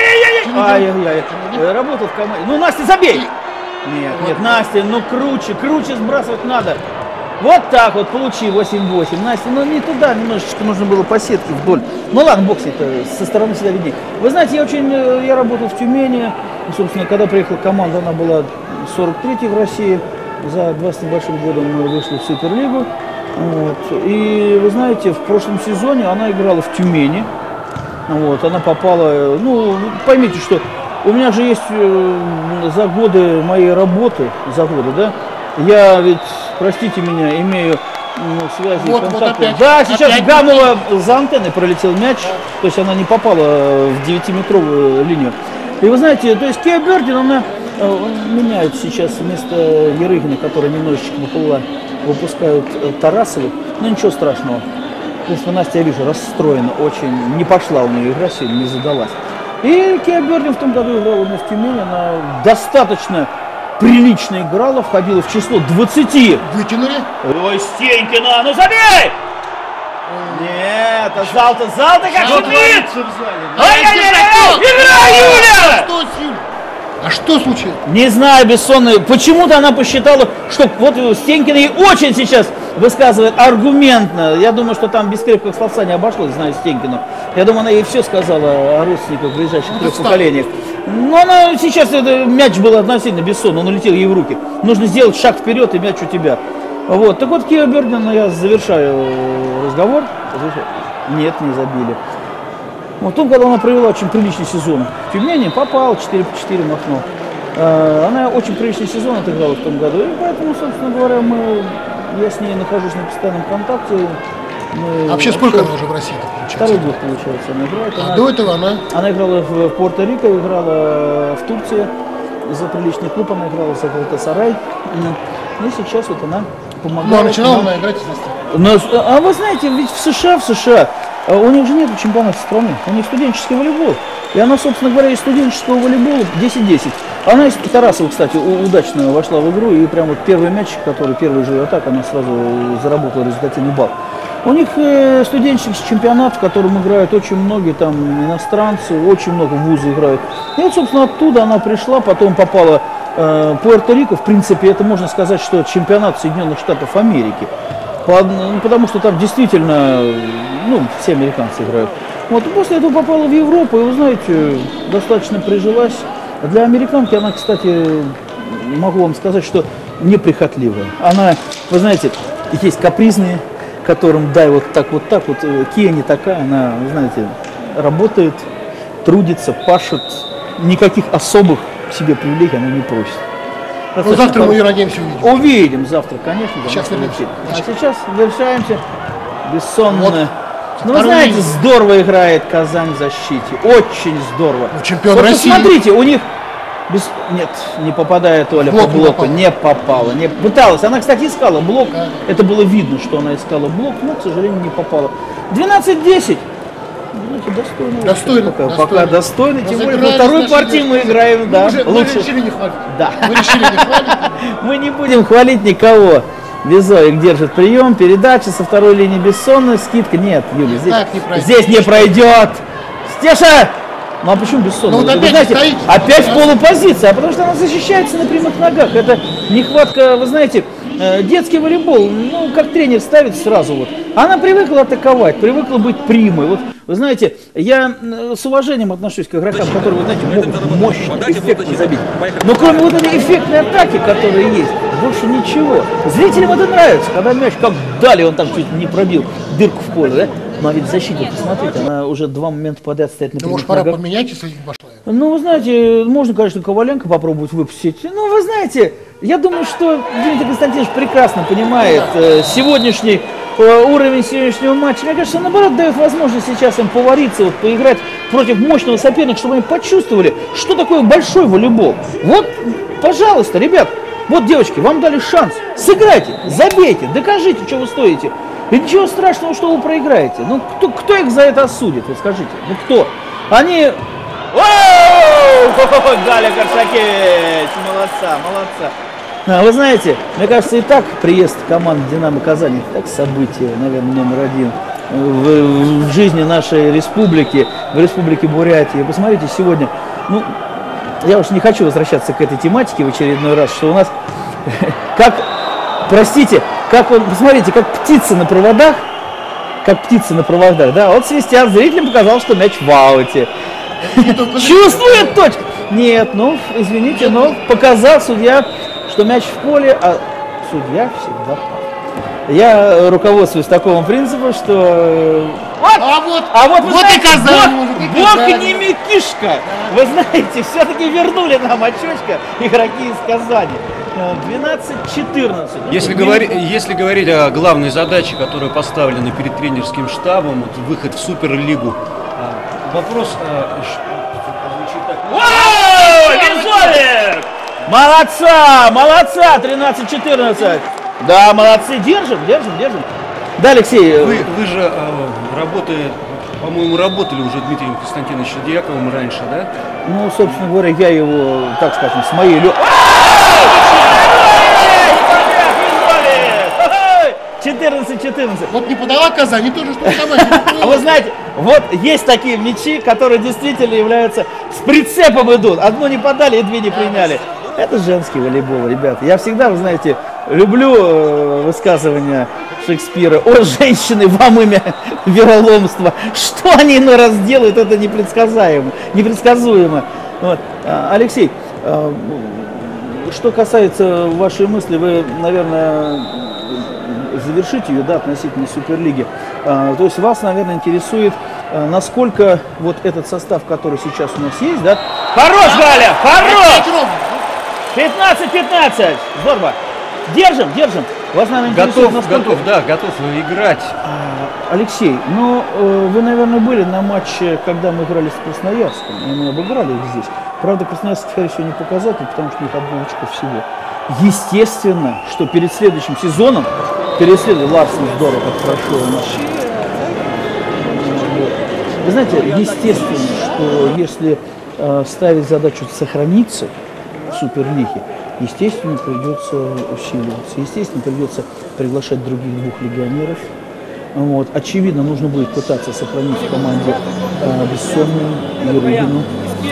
S2: Ай-яй-яй. Работал в команде. Ну, Настя, забей! Нет, Настя, круче сбрасывать надо. Вот так вот, получи 8-8. Настя, не туда, немножечко нужно было по сетке вдоль. Ну ладно, в боксе это со стороны всегда виднее. Вы знаете, я работал в Тюмени. И, собственно, когда приехала команда, она была 43-й в России. За 2 с небольшим годом мы вышли в Суперлигу. Вот. И вы знаете, в прошлом сезоне она играла в Тюмени. Вот. Она попала, поймите, что у меня же есть за годы моей работы, да, я ведь, простите меня, имею связи и контакты. Да, сейчас Гамова за антенной пролетел мяч, то есть она не попала в 9-метровую линию. И вы знаете, то есть Кия Бёрдин, она меняет сейчас вместо Ерыгина, который немножечко выпускают Тарасовых, но ничего страшного. То есть Настя, я вижу, расстроена очень, не пошла у нее игра сегодня, не задалась. И Кия Бёрдин в том году играла у меня в Тюмени, она достаточно прилично играла, входила в число 20.
S3: Вытянули?
S2: Ой, Стенькина, забей! Нет, зал-то как шумит! Ай-яй-яй! Игра, Юля!
S3: А что случилось?
S2: Не знаю, бессонная. Почему-то она посчитала, что вот Стенькина ей очень сейчас высказывает аргументно. Я думаю, что там без крепкого словца не обошлось, знаю Стенькину. Я думаю, она ей все сказала о родственниках в ближайших 3 поколениях. Но она сейчас, мяч был относительно бессонный, он улетел ей в руки. Нужно сделать шаг вперед, и мяч у тебя. Вот. Так вот, Кия Бёрдин, я завершаю разговор. Нет, не забили. Вот в том году она провела очень приличный сезон. В Тюмени попала, 4 по 4 махнул. Она очень приличный сезон отыграла в том году. И поэтому, собственно говоря, я с ней нахожусь на постоянном контакте.
S3: А вообще сколько она уже в России?
S2: Второй год, получается, она играет.
S3: До этого она
S2: играла в Пуэрто-Рико, играла в Турции за приличный клуб, она играла за Галатасарай. И сейчас вот она помогает.
S3: Ну, а начинала она играть из России.
S2: А вы знаете, ведь в США, у них же нет чемпионата страны, у них студенческий волейбол. И она, собственно говоря, из студенческого волейбола 10-10. Она из Тарасова, кстати, удачно вошла в игру, и прям вот первый мяч, который первый же атак, она сразу заработала результативный балл. У них студенческий чемпионат, в котором играют очень многие там иностранцы, очень много вузы играют. И вот, собственно, оттуда она пришла, потом попала в Пуэрто-Рико. В принципе, это можно сказать, что чемпионат Соединенных Штатов Америки. Потому что там действительно, все американцы играют. Вот, и после этого попала в Европу, и, вы знаете, достаточно прижилась. Для американки она, кстати, могу вам сказать, что неприхотливая. Она, вы знаете, есть капризные, которым дай вот так. Кия не такая, она, вы знаете, работает, трудится, пашет, никаких особых себе привилегий она не просит.
S3: Ну, завтра мы ее надеемся увидим.
S2: Увидим завтра, конечно.
S3: Сейчас вернемся.
S2: А сейчас завершаемся. Бессонно.
S3: Вот.
S2: Ну, вы знаете, здорово играет Казань в защите. Очень здорово.
S3: Чемпион
S2: вот
S3: России.
S2: Посмотрите, у них... Нет, не попадает Оля по блоку. Не попала. Не пыталась. Она, кстати, искала блок. Да. Это было видно, что она искала блок, но, к сожалению, не попала. 12-10.
S3: Достойно.
S2: Пока достойно. Тем более, во второй партии мы играем, да.
S3: Мы решили не хвалить.
S2: Да.
S3: Мы решили не хвалить.
S2: Мы не будем хвалить никого. Безоик держит прием, передача со второй линии Бессонная, скидка. Нет, Юля, здесь не пройдет. Стеша! Ну а почему Бессонная?
S3: Ну, вот опять,
S2: знаете,
S3: стоит,
S2: опять в полупозиции, а потому что она защищается на прямых ногах. Это нехватка, вы знаете, детский волейбол, как тренер ставит сразу вот. Она привыкла атаковать, привыкла быть примой. Вот, вы знаете, я с уважением отношусь к игрокам, которые, вы знаете, могут мощно, эффектно забить. Но кроме вот этой эффектной атаки, которая есть, больше ничего. Зрителям это нравится, когда мяч как дали, он там чуть не пробил дырку в поле, да? Ну а ведь защита, посмотрите, она уже 2 момента подряд стоит на прямых ногах.
S3: Может, пора поменять, если пошла?
S2: Ну, вы знаете, можно, конечно, Коваленко попробовать выпустить. Ну, вы знаете, я думаю, что Дмитрий Константинович прекрасно понимает сегодняшний уровень сегодняшнего матча. Мне кажется, наоборот, дает возможность сейчас им повариться, вот, поиграть против мощного соперника, чтобы они почувствовали, что такое большой волейбол. Вот, пожалуйста, ребят, вот, девочки, вам дали шанс. Сыграйте, забейте, докажите, что вы стоите. И ничего страшного, что вы проиграете. Ну, кто их за это осудит, вы скажите? Ну, кто? Они... Галя Коршакевич, молодца. Вы знаете, мне кажется, и так приезд команды «Динамо Казань» так событие, наверное, номер 1 в жизни нашей республики, в республике Бурятия. Посмотрите, сегодня, я уж не хочу возвращаться к этой тематике в очередной раз, что у нас, посмотрите, как птицы на проводах, да, вот свистят, зрителям показалось, что мяч в ауте. Чувствует точку. Нет, извините, но показал судья, что мяч в поле, а судья всегда прав. Я руководствуюсь такому принципу, что... Вот и Казань! Бог не мякишка! Вы знаете, все-таки вернули нам очечко игроки из Казани. 12-14.
S1: Если говорить о главной задаче, которая поставлена перед тренерским штабом, вот выход в Суперлигу, вопрос звучит так.
S2: Молодца! 13-14. Да, молодцы, держим. Да, Алексей.
S1: Вы же по-моему, работали уже Дмитрием Константиновичем Дьяковым раньше, да?
S2: Ну, собственно говоря, я его, так скажем, с моей... 14-14.
S3: Вот не подала Казань, не то же, что сама.
S2: А вы знаете, вот есть такие мячи, которые действительно являются, с прицепом идут. Одно не подали и 2 не приняли. Это женский волейбол, ребята. Я всегда, вы знаете, люблю высказывания Шекспира: «О, женщины, вам имя вероломства». Что они иной раз делают, это непредсказуемо. Вот. Алексей, что касается вашей мысли, вы, наверное, завершить ее, да, относительно Суперлиги. То есть вас, наверное, интересует, насколько вот этот состав, который сейчас у нас есть, да? Хорош, Галя, хорош! 15-15, здорово. Держим. Вас, наверное, интересует, насколько...
S1: готов играть.
S2: Алексей, ну, вы, наверное, были на матче, когда мы играли с Красноярском, и мы обыграли их здесь. Правда, Красноярск, скорее всего, не показатель, потому что у них одно очко всего. Естественно, что перед следующим сезоном, Ларсен здорово так прошел у нас. Вы знаете, естественно, что если ставить задачу сохраниться в Суперлиге, естественно, придется усиливаться, естественно, придется приглашать других двух легионеров. Вот. Очевидно, нужно будет пытаться сохранить в команде Бессонную, Ерудину,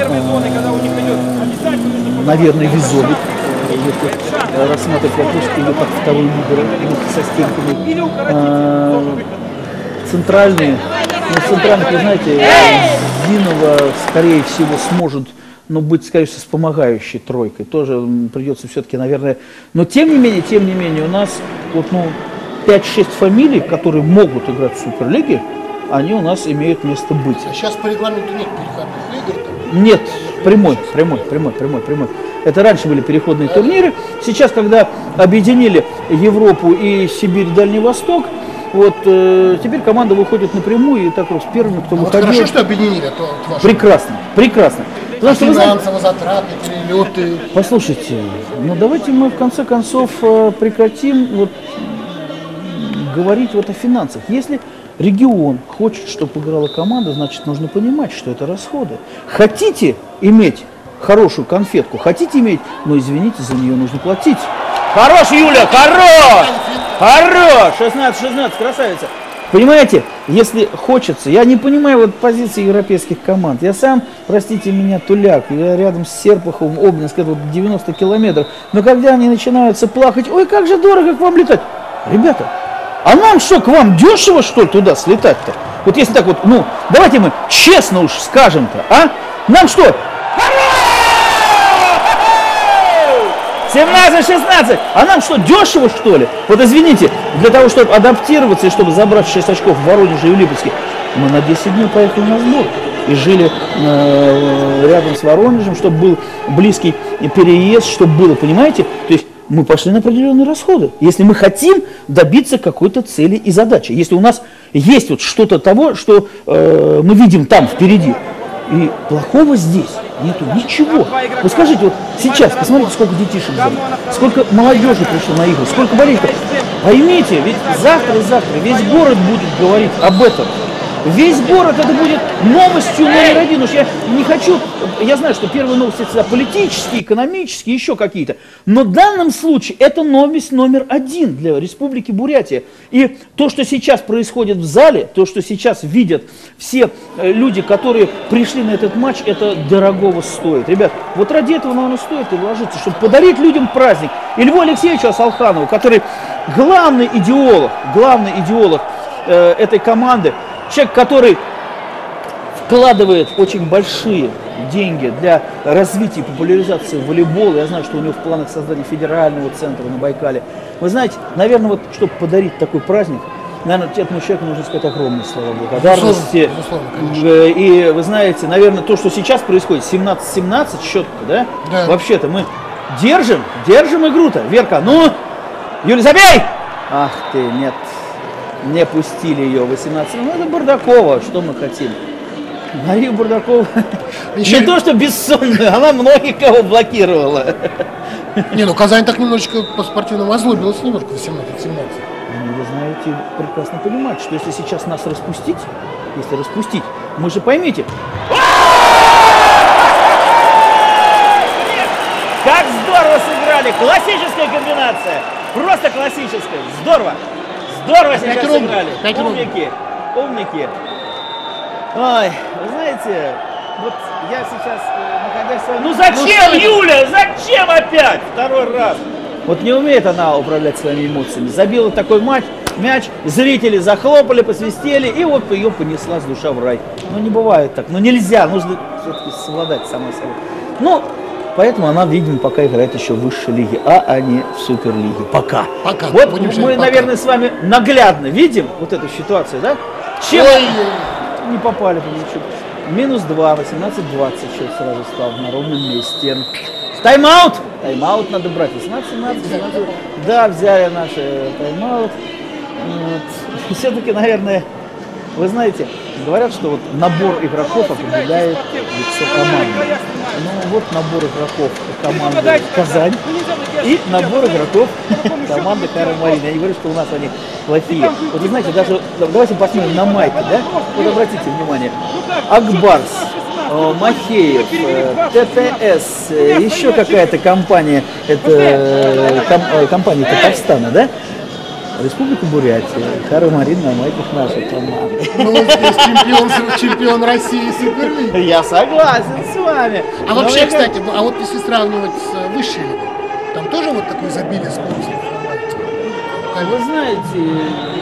S2: наверное, Визовик, если рассматривать вопрос, или как второй лидер со Стенкиной. Центральные, вы знаете, Зинова, скорее всего, сможет, но быть, скорее всего, вспомогающей тройкой. Тоже придется все-таки, наверное. Но тем не менее, у нас вот, 5-6 фамилий, которые могут играть в Суперлиге, они у нас имеют место быть.
S3: А сейчас по регламенту нет переходных игр?
S2: Нет, прямой. Это раньше были переходные турниры. Сейчас, когда объединили Европу и Сибирь, Дальний Восток, вот теперь команда выходит напрямую, и так вот с первыми, кто выходил.
S3: Хорошо, что объединили,
S2: Прекрасно. Потому что,
S3: финансово затраты, перелеты.
S2: Послушайте, давайте мы в конце концов прекратим говорить о финансах. Если регион хочет, чтобы играла команда, значит, нужно понимать, что это расходы. Хотите иметь хорошую конфетку, хотите иметь, но, извините, за нее нужно платить. Хорош, Юля, хорош! 16-16, красавица. Понимаете, если хочется, я не понимаю позиции европейских команд. Я сам, простите меня, туляк, я рядом с Серпуховым, Обнинск, это 90 километров. Но когда они начинаются плакать, ой, как же дорого к вам летать. Ребята, а нам что, к вам дешево, что ли, туда слетать-то? Вот если так вот, давайте мы честно уж скажем-то, а? Нам что? 17-16, а нам что, дешево, что ли? Вот извините, для того, чтобы адаптироваться и чтобы забрать 6 очков в Воронеже и в Липецке, мы на 10 дней поехали на сбор и жили рядом с Воронежем, чтобы был близкий переезд, чтобы было, понимаете? То есть мы пошли на определенные расходы, если мы хотим добиться какой-то цели и задачи. Если у нас есть вот что-то того, что мы видим там впереди, и плохого здесь нету ничего. Вы скажите, вот сейчас, посмотрите, сколько детишек здесь, сколько молодежи пришло на игры, сколько болельщиков. Поймите, ведь завтра весь город будет говорить об этом. Весь город это будет новостью номер один. Уж я не хочу, я знаю, что первые новости всегда политические, экономические, еще какие-то. Но в данном случае это новость номер один для Республики Бурятия. И то, что сейчас происходит в зале, то, что сейчас видят все люди, которые пришли на этот матч, это дорогого стоит. Ребят, вот ради этого, наверное, стоит и вложиться, чтобы подарить людям праздник. И Льву Алексеевичу Асалханову, который главный идеолог этой команды, человек, который вкладывает очень большие деньги для развития и популяризации волейбола. Я знаю, что у него в планах создания федерального центра на Байкале. Вы знаете, наверное, вот чтобы подарить такой праздник, наверное, этому человеку нужно сказать огромные слова благодарности.
S3: Безусловно,
S2: и вы знаете, наверное, то, что сейчас происходит, 17-17 счет-то, да?
S3: Да.
S2: Вообще-то мы держим игру-то. Верка, Юля, забей! Ах ты, нет. Не пустили ее 18. Это Бардакова, что мы хотим. Марию Бардакову не то, что бессонную, она многих кого блокировала.
S3: Казань так немножечко по-спортивному озлобилась немножко 18-17.
S2: Вы знаете, прекрасно понимать, что если сейчас нас распустить, мы же поймите. Как здорово сыграли! Классическая комбинация! Просто классическая! Здорово! Здорово сейчас сыграли! Умники! Ой, вы знаете, вот я сейчас, находясь с вами... Зачем, Юля? Зачем опять? Второй раз! Вот не умеет она управлять своими эмоциями. Забила такой мяч, зрители захлопали, посвистели, и вот ее понесла с душа в рай. Не бывает так, нельзя, нужно все-таки совладать самой собой. Поэтому она, видимо, пока играет еще в высшей лиге, а не в суперлиге. Пока.
S3: Пока.
S2: Вот
S3: Будем
S2: мы,
S3: считать, пока.
S2: наверное, с вами наглядно видим вот эту ситуацию, да? Чем не попали по мячу? -2, 18-20 счет сразу стал на ровном месте. Тайм-аут! Тайм-аут надо брать. 18-17. Да, взяли наши тайм-аут. Вот. Все-таки, наверное, вы знаете, говорят, что вот набор игроков определяет лицо команды. Ну вот набор игроков команды Казань и набор игроков команды Харо-Марина. Я не говорю, что у нас они плохие. Вот вы знаете, даже давайте посмотрим на майки, да? Вот обратите внимание. Акбарс, Махеев, ТТС, еще какая-то компания, это компания Татарстана, да? Республика Бурятия, Харо-Марин на майках нашей команды.
S3: Ну, вот здесь чемпион России Суперлиги.
S2: Я согласен с вами.
S3: А вообще, кстати, а вот если сравнивать с высшей лигой, там тоже вот такое изобилие спонсоров?
S2: Вы знаете,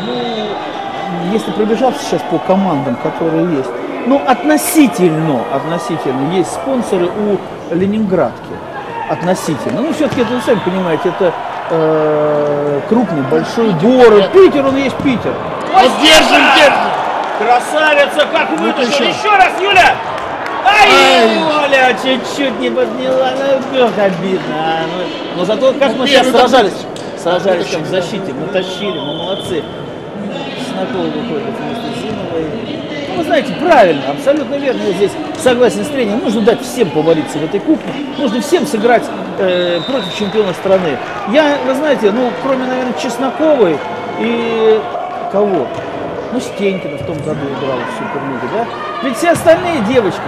S2: ну, если пробежаться сейчас по командам, которые есть, ну, относительно есть спонсоры у Ленинградки. Относительно. Ну, все-таки, это, вы сами понимаете, это крупный, большой город. Питер, он есть Питер.
S3: Вот держим.
S2: Красавица, как вытащил. Еще раз, Юля! Ай, Юля, чуть-чуть не подняла. Ну, как обидно. Но зато как мы сейчас сражались там в защите. Мы тащили, мы молодцы. Чеснокова выходит вместо Зиновой. Ну, вы знаете, правильно, абсолютно верно. Я здесь согласен с тренером. Нужно дать всем повариться в этой кухне. Нужно всем сыграть против чемпиона страны. Вы знаете, ну, кроме, наверное, Чесноковой и кого? Ну, Стенькина в том году играла в Суперлиге, да? Ведь все остальные девочки,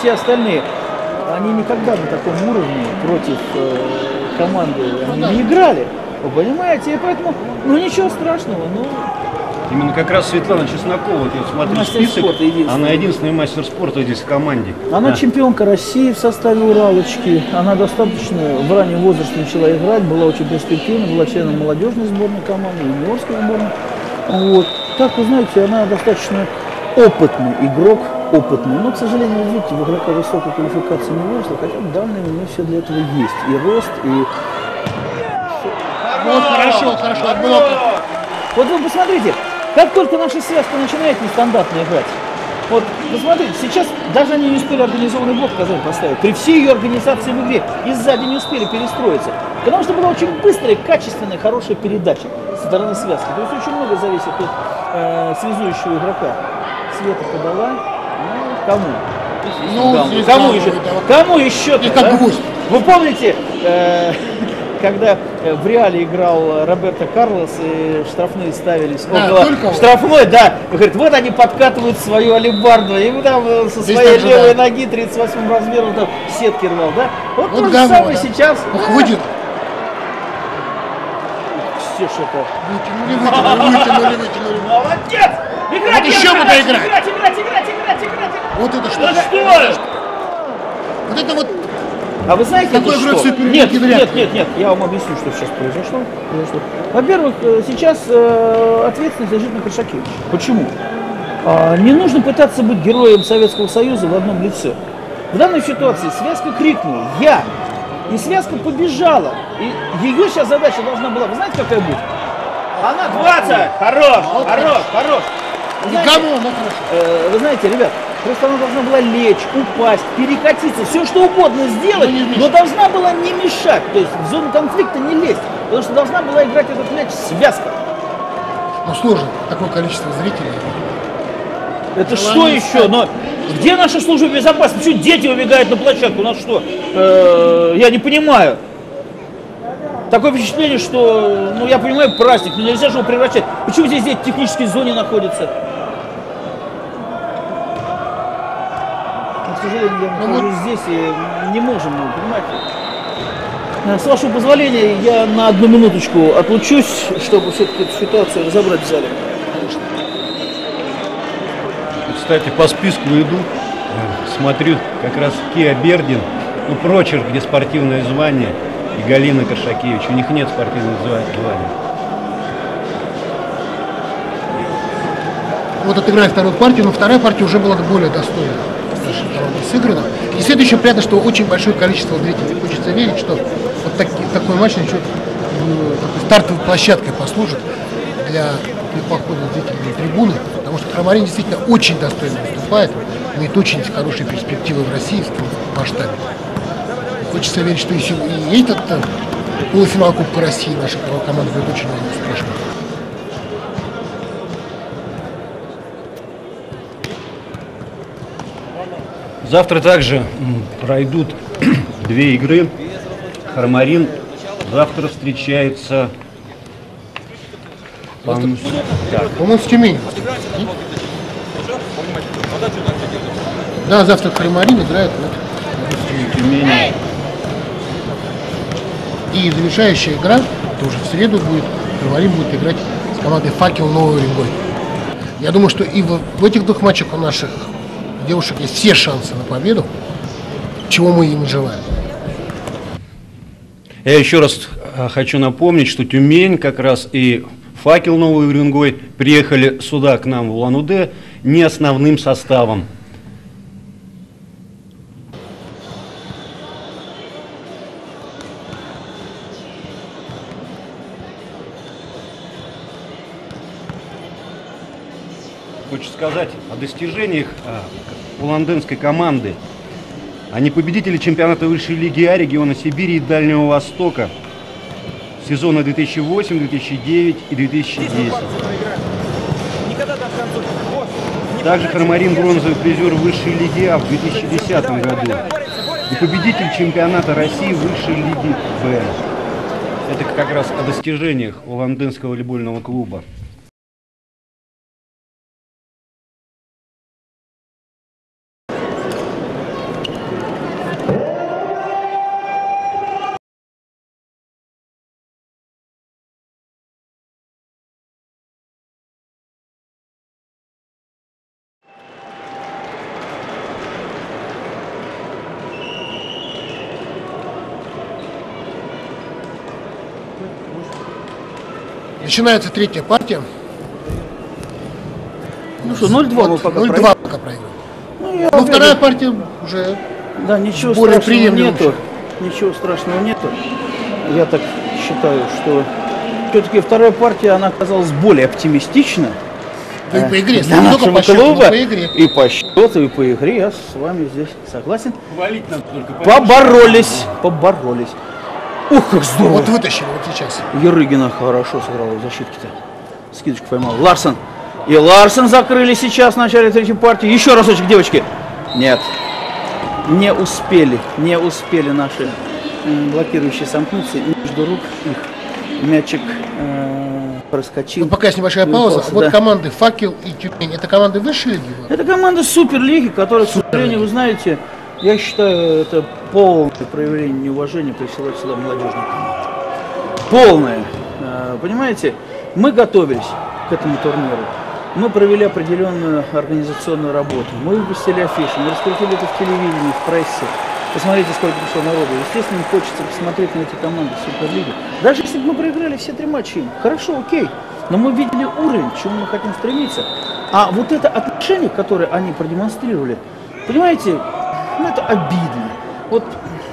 S2: они никогда на таком уровне против команды не играли. Вы понимаете? И поэтому, ну, ничего страшного, ну...
S1: Именно как раз Светлана Чеснокова, вот я смотрю
S2: Мастер
S1: список,
S2: спорта единственный.
S1: она единственный мастер спорта здесь в команде.
S2: Она чемпионка России в составе Уралочки. Она достаточно в раннем возрасте начала играть, была очень перспективна, была членом молодежной сборной команды, юниорской сборной. Вот. Так, вы знаете, она достаточно опытный игрок, но, к сожалению, видите, в игрока высокой квалификации не выросла, хотя в данные у нее все для этого есть. И рост, и...
S3: Вот хорошо.
S2: Вот вы посмотрите, как только наша связка начинает нестандартно играть. Вот, посмотрите, сейчас даже они не успели организованный блок Казань поставить. При всей ее организации в игре и сзади не успели перестроиться. Потому что была очень быстрая, качественная, хорошая передача со стороны связки. То есть очень много зависит от связующего игрока. Света подала, кому еще?
S3: И как гвоздь.
S2: Вы помните, когда в Реале играл Роберто Карлос и штрафные ставились около штрафной, да, говорит, вот они подкатывают свою алебарду, и там со своей левой ноги 38 размером там сетки рвал, да? Вот то же самое сейчас.
S3: Выйдет.
S2: Все что-то.
S3: Вытянули.
S2: Молодец! Играть,
S3: вот еще надо играть.
S2: Играть.
S3: Вот это что? Вот это вот.
S2: А вы знаете,
S3: какой игрок
S2: что?
S3: Суперлиги?
S2: Нет, я вам объясню, что сейчас произошло. Во-первых, сейчас ответственность лежит на Крышакевиче. Почему? Не нужно пытаться быть героем Советского Союза в одном лице. В данной ситуации связка крикнула «Я!» И связка побежала. И ее сейчас задача должна была, вы знаете, какая будет? Она 20! Хорош! Вы знаете, ребят, просто она должна была лечь, упасть, перекатиться, все что угодно сделать, но должна была не мешать, то есть в зону конфликта не лезть, потому что должна была играть этот мяч связка.
S3: Ну сложно, такое количество зрителей.
S2: Это что еще? Но где наша служба безопасности? Почему дети убегают на площадку? У нас что? Я не понимаю. Такое впечатление, что, я понимаю, праздник, но нельзя же его превращать. Почему здесь дети в технической зоне находятся? К сожалению, я нахожусь здесь и не можем, понимаете. С вашего позволения, я на одну минуточку отлучусь, чтобы все-таки эту ситуацию разобрать в зале.
S1: Кстати, по списку иду, смотрю как раз Киа Бердин, прочерк, где спортивное звание, и Галина Коршакевич. У них нет спортивного звания.
S3: Вот отыграли вторую партию, но вторая партия уже была более достойна. Сыграно. И следующее, приятно, что очень большое количество зрителей. Хочется верить, что вот такой матч начнет стартовой площадкой послужит для похода зрителей на трибуны, потому что Хромарин действительно очень достойно выступает, имеет очень хорошие перспективы в российском масштабе. Хочется верить, что и этот полуфинал Кубка России наша команда будет очень успешной.
S1: Завтра также пройдут две игры. Хромарин завтра встречается,
S3: По-моему, с Тюменью. Да, завтра Хромарин играет в
S1: Тюмени.
S3: И завершающая игра тоже в среду будет. Хромарин будет играть с командой «Факел» Новый Уренгой. Я думаю, что и в этих двух матчах у наших девушек есть все шансы на победу, чего мы им желаем.
S1: Я еще раз хочу напомнить, что Тюмень как раз и «Факел» Новый Уренгой приехали сюда, к нам в Улан-Удэ, не основным составом. Хочу сказать о достижениях уландынской команды. Они победители чемпионата высшей лиги А региона Сибири и Дальнего Востока сезона 2008, 2009 и 2010. Также Хромарин бронзовый призер высшей лиги А в 2010 году и победитель чемпионата России высшей лиги Б. Это как раз о достижениях уландынского волейбольного клуба.
S3: Начинается третья партия.
S2: Ну что, 0-2 мы пока
S3: 0-2 пока проигрываем. Но вторая партия уже
S2: да, ничего
S3: более
S2: страшного
S3: приемлемая.
S2: нету. Ничего страшного нету. Я так считаю, что все-таки вторая партия, она оказалась более оптимистична.
S3: Да и по игре,
S2: для
S3: не
S2: нашего
S3: только по счету, но
S2: клуба.
S3: по игре.
S2: И по счету, и по игре. Я с вами здесь согласен.
S1: Хвалить надо только.
S2: Поборолись. Поборолись. Ух, как здорово.
S3: Вот вытащили вот сейчас.
S2: Ерыгина хорошо сыграла в защитке-то. Скидочку поймал. Ларсон. И Ларсон закрыли сейчас в начале третьей партии. Еще разочек, девочки. Нет. Не успели. Не успели наши блокирующие сомкнуться. И между рук их мячик проскочил.
S3: Ну, пока есть небольшая пауза. Вот команды «Факел» и «Тюмень». Это команды высшей лиги?
S2: Это команда Суперлиги, которая, к сожалению, вы знаете, я считаю, это полное проявление неуважения присылать сюда молодежную команду. Полное. Понимаете, мы готовились к этому турниру. Мы провели определенную организационную работу. Мы выпустили афиши, мы раскрутили это в телевидении, в прессе. Посмотрите, сколько пришло народу. Естественно, им хочется посмотреть на эти команды Суперлиги. Даже если бы мы проиграли все три матча им, хорошо, окей. Но мы видели уровень, к чему мы хотим стремиться. А вот это отношение, которое они продемонстрировали, понимаете, ну это обидно. Вот,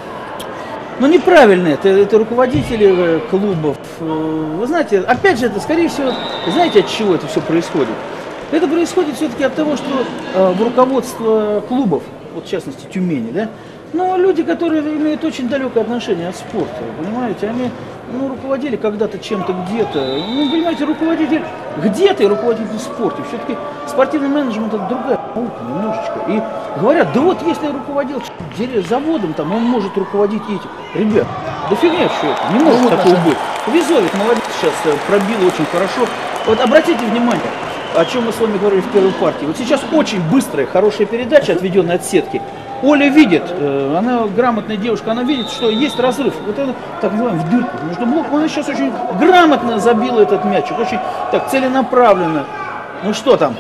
S2: ну неправильно это руководители клубов. Вы знаете, опять же, это скорее всего, знаете, от чего это все происходит? Это происходит все-таки от того, что в руководство клубов, вот в частности Тюмени, да, но люди, которые имеют очень далекое отношение от спорта, понимаете, они руководили когда-то чем-то где-то. Ну, понимаете, руководитель где-то и руководитель в спорте. Все-таки спортивный менеджмент это другая наука немножечко. И говорят, да вот если руководил заводом, там, он может руководить этим. Ребят, да фигня все это, не может такого быть. Визовик молодец сейчас пробил очень хорошо. Вот обратите внимание, о чем мы с вами говорили в первой партии. Вот сейчас очень быстрая, хорошая передача, отведенная от сетки. Оля видит, она грамотная девушка, она видит, что есть разрыв. Вот это, так называемый, в дырку между блоком. Она сейчас очень грамотно забила этот мячик, очень так целенаправленно. Ну что там?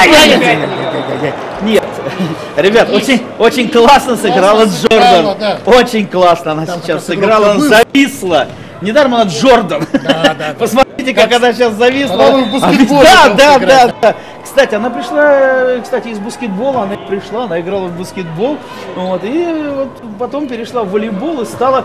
S2: Нет, ребят, очень классно сыграла Джордан. Очень классно она сейчас сыграла, она зависла. Недаром она Джордан.
S3: Да.
S2: Посмотрите, как она сейчас зависла.
S3: По-моему, в баскетболе
S2: Да. Кстати, она пришла, из баскетбола, она играла в баскетбол, вот, и вот потом перешла в волейбол и стала,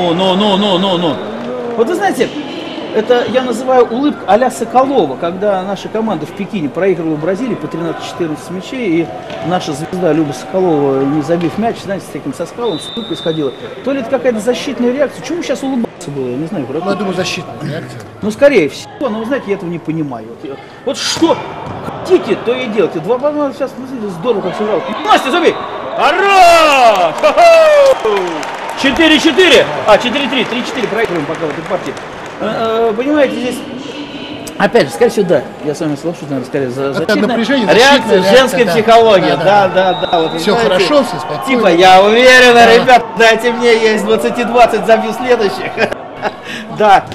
S2: Вот вы знаете, это я называю улыбка а-ля Соколова, когда наша команда в Пекине проигрывала в Бразилии по 13-14 мячей, и наша звезда Люба Соколова, не забив мяч, знаете, с таким соскалом, с улыбкой сходила. То ли это какая-то защитная реакция, чему сейчас улыбаться было, я не знаю.
S3: Ну, я думаю, защитная реакция.
S2: Ну, скорее всего, но вы знаете, я этого не понимаю. Вот что хотите, то и делайте. Два балла сейчас, смотрите, здорово как сыграл. Настя, забей! Хорош! 4-4! 4-3, 3-4 проигрываем пока в этой партии. Понимаете, здесь, опять же, скорее всего, да, я с вами соглашусь, наверное, скорее защитная реакция, женская психология, да. Вот,
S3: все знаете, хорошо, все спокойно.
S2: Типа, я уверена, ребят, дайте мне, есть 20-20, забью следующих. Да.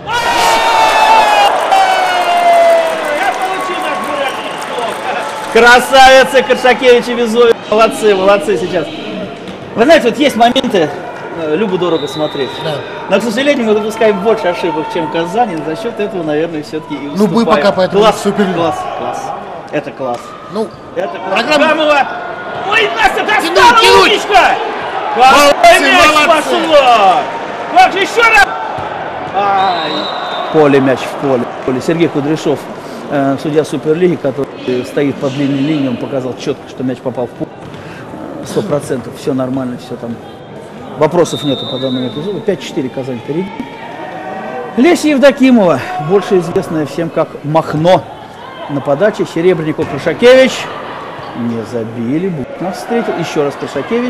S2: Красавицы Коршакевич и Везович, молодцы сейчас. Вы знаете, вот есть моменты, Любу дорого смотреть. Да. Но, к сожалению, мы допускаем больше ошибок, чем Казани. За счет этого, наверное, все-таки и уступаем.
S3: Ну, мы пока поэтому супер.
S2: Класс. Это класс.
S3: Ну,
S2: это класс.
S3: Программа...
S2: Ой, Настя, достала умничка! Какой мяч пошла! Как же еще раз? Поле, мяч в поле. Сергей Кудряшов, судья Суперлиги, который стоит под длинной линией, он показал четко, что мяч попал в поле. 100%, все нормально, все там. Вопросов нету по данному эпизоду. 5-4 Казань впереди. Леся Евдокимова, больше известная всем как Махно. На подаче Серебренников, Крашакевич. Не забили, Бутман встретил. Еще раз Крашакевич.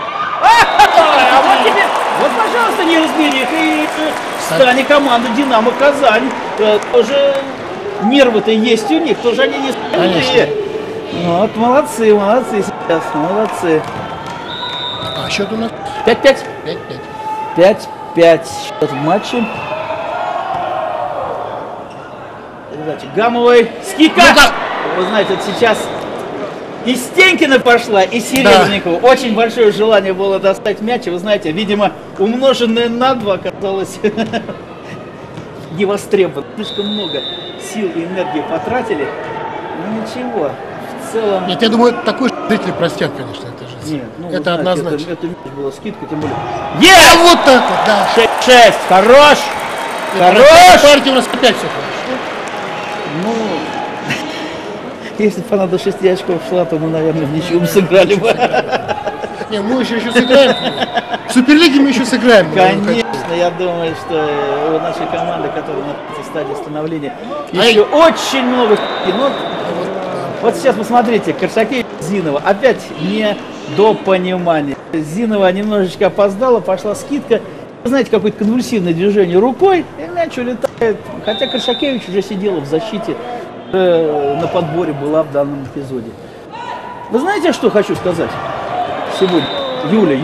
S2: Вот, пожалуйста, не разбери их. И в стане команды Динамо Казань. Тоже нервы-то есть у них, тоже они не спокойные. Вот, молодцы сейчас, молодцы.
S3: А счет у нас?
S2: 5-5. 5-5 счет в матче. Передача Гамовой. Скидка! Вы знаете, вот сейчас и Стенькина пошла, и Серебренникова. Да. Очень большое желание было достать мяч. И вы знаете, видимо, умноженное на 2 оказалось не востребовано. Слишком много сил и энергии потратили. Ну ничего. В целом...
S3: Нет, я думаю, такой зрители простят, конечно, это же.
S2: Нет, ну,
S3: это
S2: знаете,
S3: однозначно.
S2: Это была скидка, тем более.
S3: Вот так вот, да.
S2: 6-6, хорош! Хорош!
S3: Партия у нас опять все хорошо.
S2: Ну, если бы она до 6 очков шла, то мы, наверное, в ничью бы сыграли бы.
S3: Не, мы еще сыграем. В Суперлиге мы еще сыграем.
S2: Конечно, я думаю, что у нашей команды, которая на этой стадии становления, еще очень много. Вот сейчас посмотрите, Коршакевич, Зинова, опять не до понимания. Зинова немножечко опоздала, пошла скидка. Вы знаете, какое-то конвульсивное движение рукой, и мяч улетает. Хотя Коршакевич уже сидела в защите, на подборе была в данном эпизоде. Вы знаете, что хочу сказать? Сегодня Юля.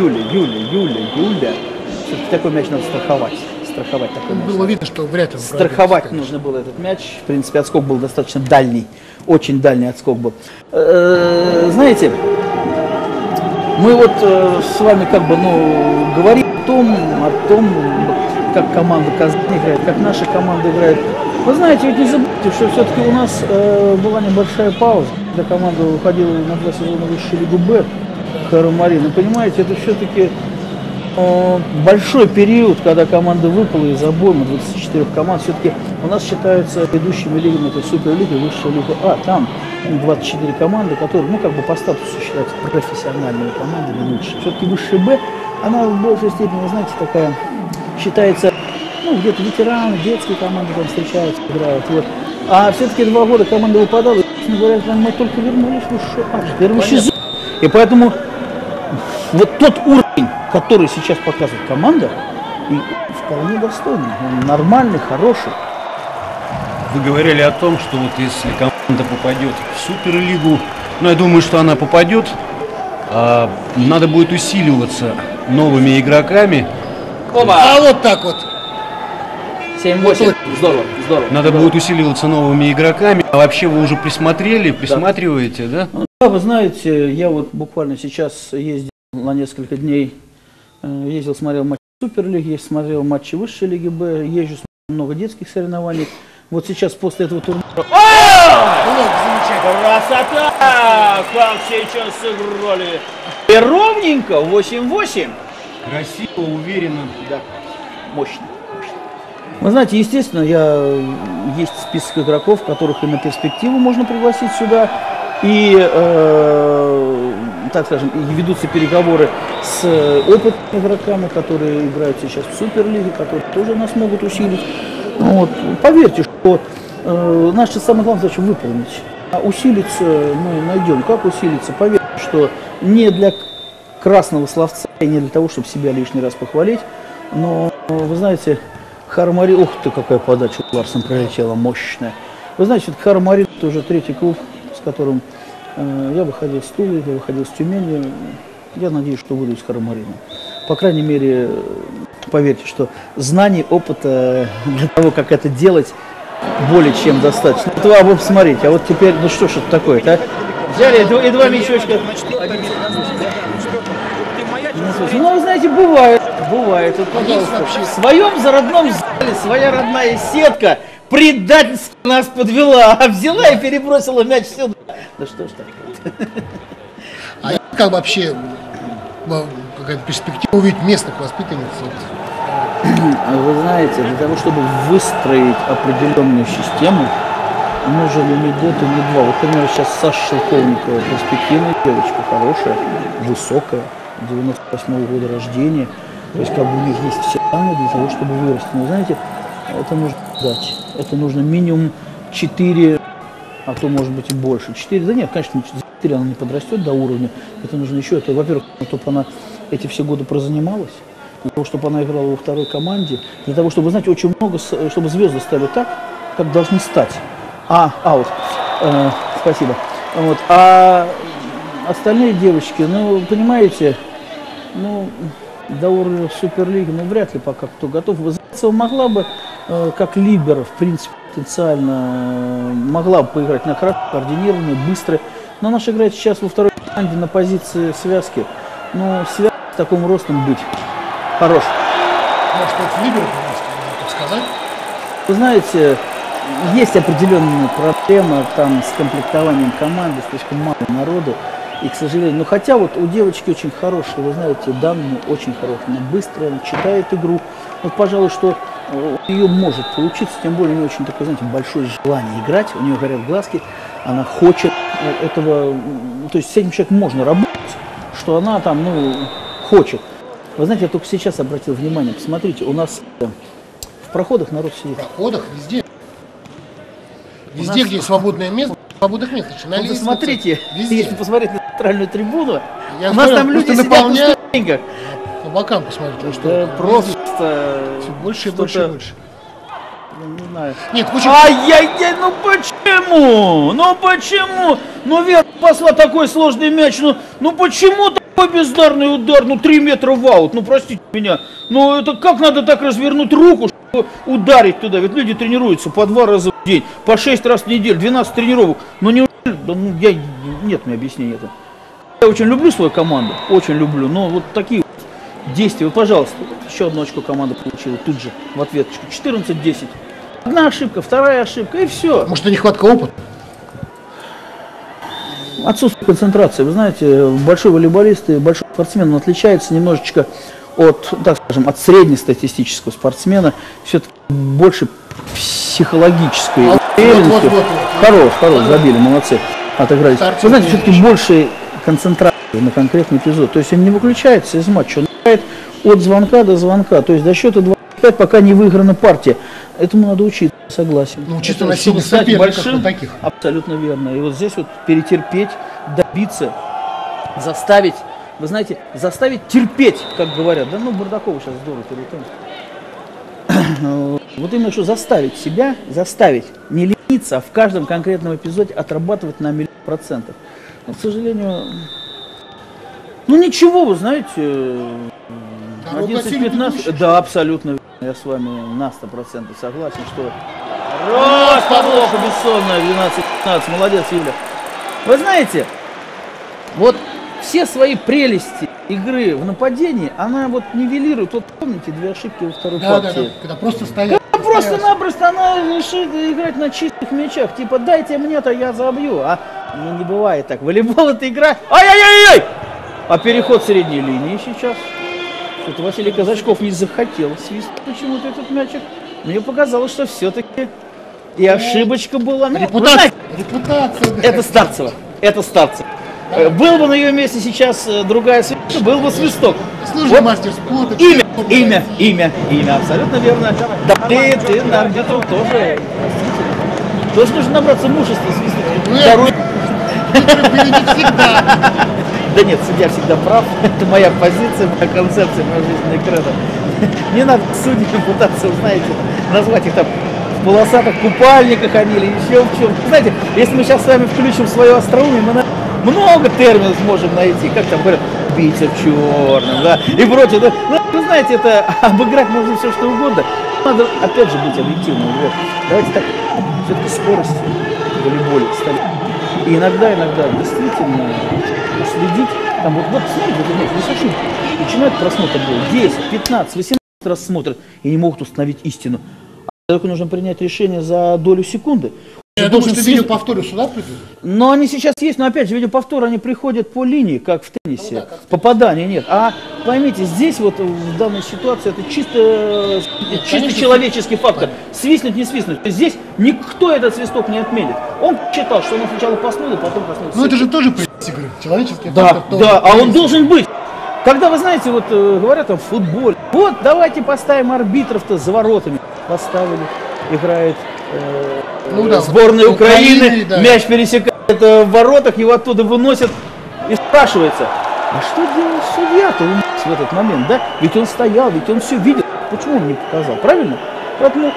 S2: Все-таки такой мяч надо страховать. Такой мяч.
S3: Было видно, что вряд ли.
S2: Страховать нужно было этот мяч. В принципе, отскок был достаточно дальний. Очень дальний отскок был. Знаете, мы вот с вами как бы, говорим о том, как команда Казань играет, как наша команда играет. Вы знаете, ведь не забудьте, что все-таки у нас была небольшая пауза, когда команда уходила на 2 сезона в высшую лигу Б, Карамарина. Понимаете, это все-таки большой период, когда команда выпала из обоймы 24 команд. Все-таки у нас считаются ведущими лигами, это Суперлига, Высшая лига А. Там 24 команды, которые, как бы по статусу считаются профессиональными командами лучше. Все-таки Высшая Б, она в большей степени, знаете, такая, считается, где-то ветераны, детские команды там встречаются, играют. Вот. А все-таки 2 года команда выпадала, и, честно говоря, мы только вернулись в Высшую А. Первый сезон. И поэтому вот тот уровень, который сейчас показывает команда, и вполне достойный, он нормальный, хороший.
S1: Вы говорили о том, что вот если команда попадет в Суперлигу, я думаю, что она попадет, надо будет усиливаться новыми игроками.
S2: А
S3: вот так вот.
S2: 7-8. Здорово.
S1: Надо будет усиливаться новыми игроками. А вообще вы уже присматриваете, да?
S2: Да, вы знаете, я вот буквально сейчас ездил на несколько дней, смотрел матч Суперлиги, смотрел матчи высшей лиги Б, езжу, смотрю много детских соревнований. Вот сейчас после этого турнира... Красота! Как сейчас сыграли! И ровненько, 8-8.
S1: Красиво, уверенно.
S2: Да, мощно. Вы знаете, естественно, есть список игроков, которых и на перспективу можно пригласить сюда. И, так скажем, и ведутся переговоры с опытными игроками, которые играют сейчас в Суперлиге, которые тоже нас могут усилить. Вот. Поверьте, что наша самая главная задача выполнить. А усилиться мы найдем. Как усилиться? Поверьте, что не для красного словца и не для того, чтобы себя лишний раз похвалить, но, вы знаете, Хармари, ух ты, какая подача у Ларсен прилетела, мощная. Вы знаете, Хармари это уже третий клуб, с которым я выходил с Тулы, я выходил с Тюмени. Я надеюсь, что выйду из Хармарина. По крайней мере, поверьте, что знаний, опыта для того, как это делать, более чем достаточно. Это вы посмотрите, а вот теперь, ну что ж это такое-то, а? Взяли и два мячочка. Ну, вы знаете, бывает. Вот, пожалуйста, в своем зародном зале своя родная сетка предательски нас подвела, взяла и перебросила мяч сюда. Да что ж так?
S3: А как вообще какая-то перспектива увидеть местных воспитанниц?
S2: Вы знаете, для того, чтобы выстроить определенную систему, нужен не год и не два. Вот, например, сейчас Саша Шелковникова, перспективная девочка, хорошая, высокая, 98-го года рождения. То есть, как бы у них есть все данные для того, чтобы вырасти. Но, знаете, это нужно дать. Это нужно минимум 4, а то, может быть, и больше. 4, да нет, конечно, за 4 она не подрастет до уровня. Это нужно еще, это, во-первых, чтобы она эти все годы прозанималась, для того, чтобы она играла во второй команде, для того, чтобы, знаете, очень много, чтобы звезды стали так, как должны стать. Спасибо. Вот. А остальные девочки, ну, понимаете, ну, до уровня Суперлиги, ну, вряд ли пока кто готов. Зайцева могла бы, как либеро, в принципе, потенциально, могла бы поиграть на координированной, быстрой. Но она же играет сейчас во второй команде на позиции связки. Ну, связки с таким ростом быть хорош.
S3: Может, это либеро, так сказать?
S2: Вы знаете, есть определенная проблема там с комплектованием команды, слишком мало народу. И, к сожалению, ну хотя вот у девочки очень хорошие, вы знаете, данные очень хорошие. Она быстрая, она читает игру. Вот, пожалуй, что у нее может получиться, тем более у нее очень такое, знаете, большое желание играть. У нее горят глазки, она хочет этого, то есть с этим человеком можно работать, что она там, ну, хочет. Вы знаете, я только сейчас обратил внимание, посмотрите, у нас в проходах народ сидит.
S3: В проходах везде. Везде, где свободное место, свободных мест.
S2: Вот посмотрите,
S3: везде.
S2: если посмотреть на центральную трибуну,
S3: я
S2: у нас там люди сидят на ступеньках.
S3: По бокам посмотрите, ну что.
S2: Да, просто
S3: все больше и больше и больше.
S2: Не знаю.
S3: Нет, очень...
S2: Ай-яй-яй, ну почему? Ну почему? Ну Вера спасла такой сложный мяч, ну почему такой бездарный удар, ну 3 метра в аут, ну простите меня. Ну это как надо так развернуть руку, чтобы ударить туда? Ведь люди тренируются по 2 раза в день, по 6 раз в неделю, 12 тренировок. Ну неужели, да, ну, нет мне объяснения это. Я очень люблю свою команду, очень люблю, но вот такие действия, вот, пожалуйста, еще одно очко команда получила тут же в ответочку, 14-10. Одна ошибка, вторая ошибка, и все.
S3: Может, это нехватка опыта?
S2: Отсутствие концентрации. Вы знаете, большой волейболист и большой спортсмен, он отличается немножечко от, так скажем, от среднестатистического спортсмена. Все-таки больше психологической уверенности. Хорош, забили, молодцы, отыгрались. Вы знаете, все-таки больше концентрации на конкретный эпизод. То есть он не выключается из матча, он играет от звонка до звонка. То есть до счета 25, пока не выиграна партия. Этому надо учиться, согласен.
S3: Ну, учиться на сильных соперников таких.
S2: Абсолютно верно. И вот здесь вот перетерпеть, добиться, заставить, вы знаете, заставить терпеть, как говорят. Да, ну, Бардакова сейчас здорово перетянет. Вот именно что заставить себя, не лениться, а в каждом конкретном эпизоде отрабатывать на 100%. Но, к сожалению, ну ничего, вы знаете, 11-15, да, абсолютно верно. Я с вами на 100% согласен, что... Хорош, подлога бессонная, 12-15, молодец, Юля. Вы знаете, вот все свои прелести игры в нападении, она вот нивелирует. Вот помните, 2 ошибки во второй партии?
S3: Да, когда просто стоят.
S2: Просто-напросто она решит играть на чистых мячах. Типа, дайте мне-то, я забью. А не бывает так. Волейбол — это игра. Ай-яй-яй-яй! А переход средней линии сейчас. Что-то Василий Казачков не захотел свистнуть почему-то этот мячик. Мне показалось, что все-таки и ошибочка была.
S3: Репутация.
S2: Это Старцева. Это Старцева. Был бы на ее месте сейчас другая свистка, был бы свисток.
S3: Слушай, мастер спорта.
S2: Имя. Абсолютно верно. Да, ты на арбитру тоже. Тоже нужно набраться мужества свистнуть. Второй.
S3: Не всегда.
S2: Да нет, судья всегда прав. Это моя позиция, моя концепция, моя жизненная кредо. Не надо судьям пытаться, знаете, назвать их там в полосатых купальниках они или еще в чем. Знаете, если мы сейчас с вами включим свое остроумие, мы много терминов сможем найти. Как там говорят, убийца в черном, да, и прочее. Да. Ну, вы знаете, это обыграть можно все что угодно. Надо, опять же, быть объективным. Вот. Давайте так, все-таки скорость в волейболе стали. И иногда действительно следить, там вот смотрят, вот ошибки, начинают просмотр делать, 10, 15, 18 раз смотрят и не могут установить истину. А только нужно принять решение за долю секунды.
S3: Я думаю, что видеоповторы сюда придут.
S2: Но они сейчас есть, но опять же, видеоповторы, они приходят по линии, как в теннисе. Ну, да, попадания нет. А поймите, здесь вот в данной ситуации это чисто человеческий фактор. Свистнуть, не свистнуть. Здесь никто этот свисток не отменит. Он считал, что он сначала поснул, а потом проснулся.
S3: Ну это же тоже принцип игры. Человеческий
S2: фактор. Да, а он должен быть. Когда, вы знаете, вот говорят там в футболе, вот давайте поставим арбитров-то за воротами. Поставили, играет сборная Украины, да. Мяч пересекает в воротах, его оттуда выносят и спрашивается, а что делал судья-то в этот момент, да? Ведь он стоял, ведь он все видел, почему он не показал, правильно? Поэтому...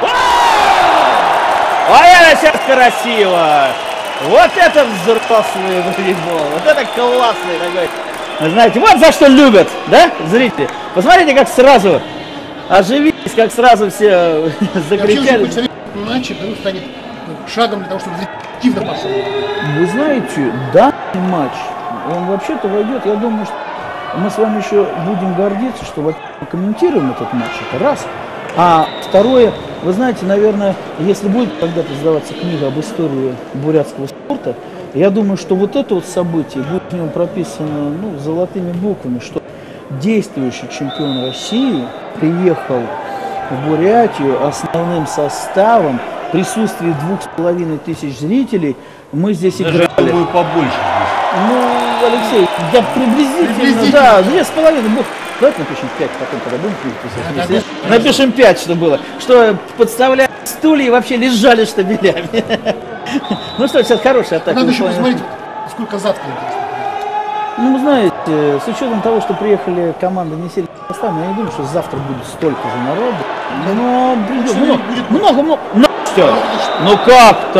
S2: А это сейчас красиво! Вот это взрослый волейбол, вот это классный такой. Вы знаете, вот за что любят, да, зрители? Посмотрите, как сразу оживились, как сразу все закричали.
S3: Матч станет шагом для того, чтобы активно пошел.
S2: Вы знаете, данный матч, он вообще-то войдет, я думаю, что мы с вами еще будем гордиться, что мы комментируем этот матч, это раз. А второе, вы знаете, наверное, если будет когда-то издаваться книга об истории бурятского спорта, я думаю, что вот это вот событие будет в нем прописано золотыми буквами, что действующий чемпион России приехал в Бурятию основным составом, в присутствии 2500 зрителей, мы здесь
S1: даже
S2: играли.
S1: Даже побольше.
S2: Ну, Алексей, я приблизительно, да, 2500. Давайте напишем 5, потом, когда будем писать. Напишем 5, что было. Что подставляли стулья и вообще лежали штабелями. Ну что, сейчас хорошая атака.
S3: Надо еще посмотреть, сколько завтра.
S2: Ну, вы знаете, с учетом того, что приехали команды не сильно составом, я не думаю, что завтра будет столько же народу. Но много. Ну как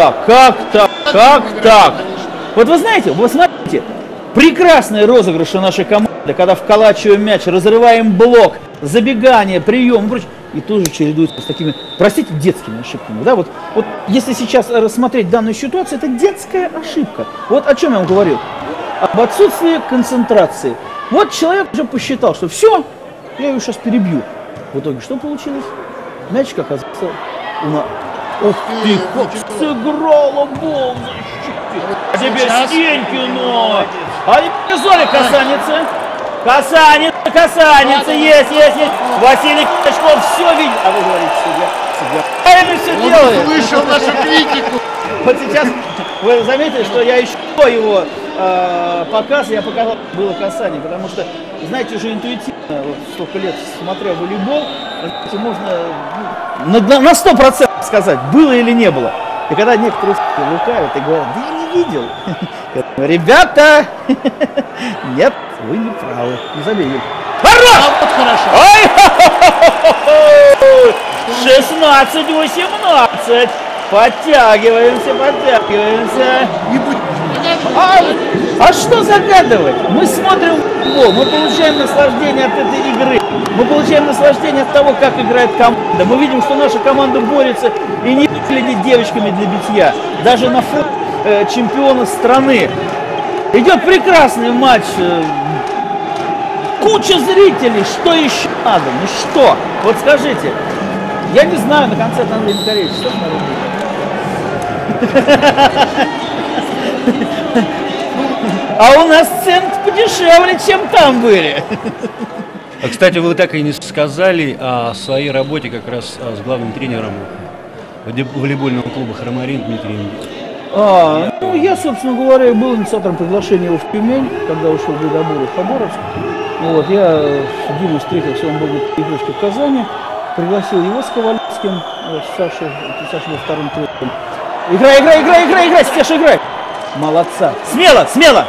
S2: так? Вот вы знаете, вы смотрите, прекрасные розыгрыши нашей команды, когда вколачиваем мяч, разрываем блок, забегание, прием и прочее, и тоже чередуется с такими, простите, детскими ошибками. Да? Вот если сейчас рассмотреть данную ситуацию, это детская ошибка. Вот о чем я вам говорил. Об отсутствии концентрации. Вот человек уже посчитал, что все, я ее сейчас перебью. В итоге что получилось? Мячик оказался у нас. Ух ты, как сыграла бол в защите. А теперь Стенькину. А теперь Золя касанется. Касанится, есть. Василий Казачков все видит. А вы говорите, судья. Это все делает.
S3: Он слышал нашу критику.
S2: Вот сейчас вы заметили, что я еще до его показа, я показал, было касание, потому что, знаете, уже интуитивно, вот столько лет смотря волейбол, знаете, можно на 100% сказать, было или не было. И когда некоторые лукавят и говорят, да я не видел. Ребята, нет, вы не правы, не забили. Хорош!
S3: Вот хорошо.
S2: 16-18. Подтягиваемся.
S3: Не будем.
S2: А что загадывать? Мы смотрим футбол, мы получаем наслаждение от этой игры. Мы получаем наслаждение от того, как играет команда. Мы видим, что наша команда борется и не выглядит девочками для битья. Даже на фоне чемпиона страны. Идет прекрасный матч. куча зрителей, что еще надо? Ну что? Вот скажите. Я не знаю, на концерт Андрея Макаревича, что надо будет? А у нас цены подешевле, чем там были.
S1: А, кстати, вы так и не сказали о своей работе как раз с главным тренером волейбольного клуба «Хромарин» Дмитрием.
S2: Ну, я, собственно говоря, был инициатором приглашения его в Тюмень, когда ушел в Ледоборье в Хабаровск. Вот, я с Димой встретился, он был в игрушке в Казани, пригласил его с Ковалевским, Саша был вторым тренером. Играй, Стеша, играй! Молодца! Смело!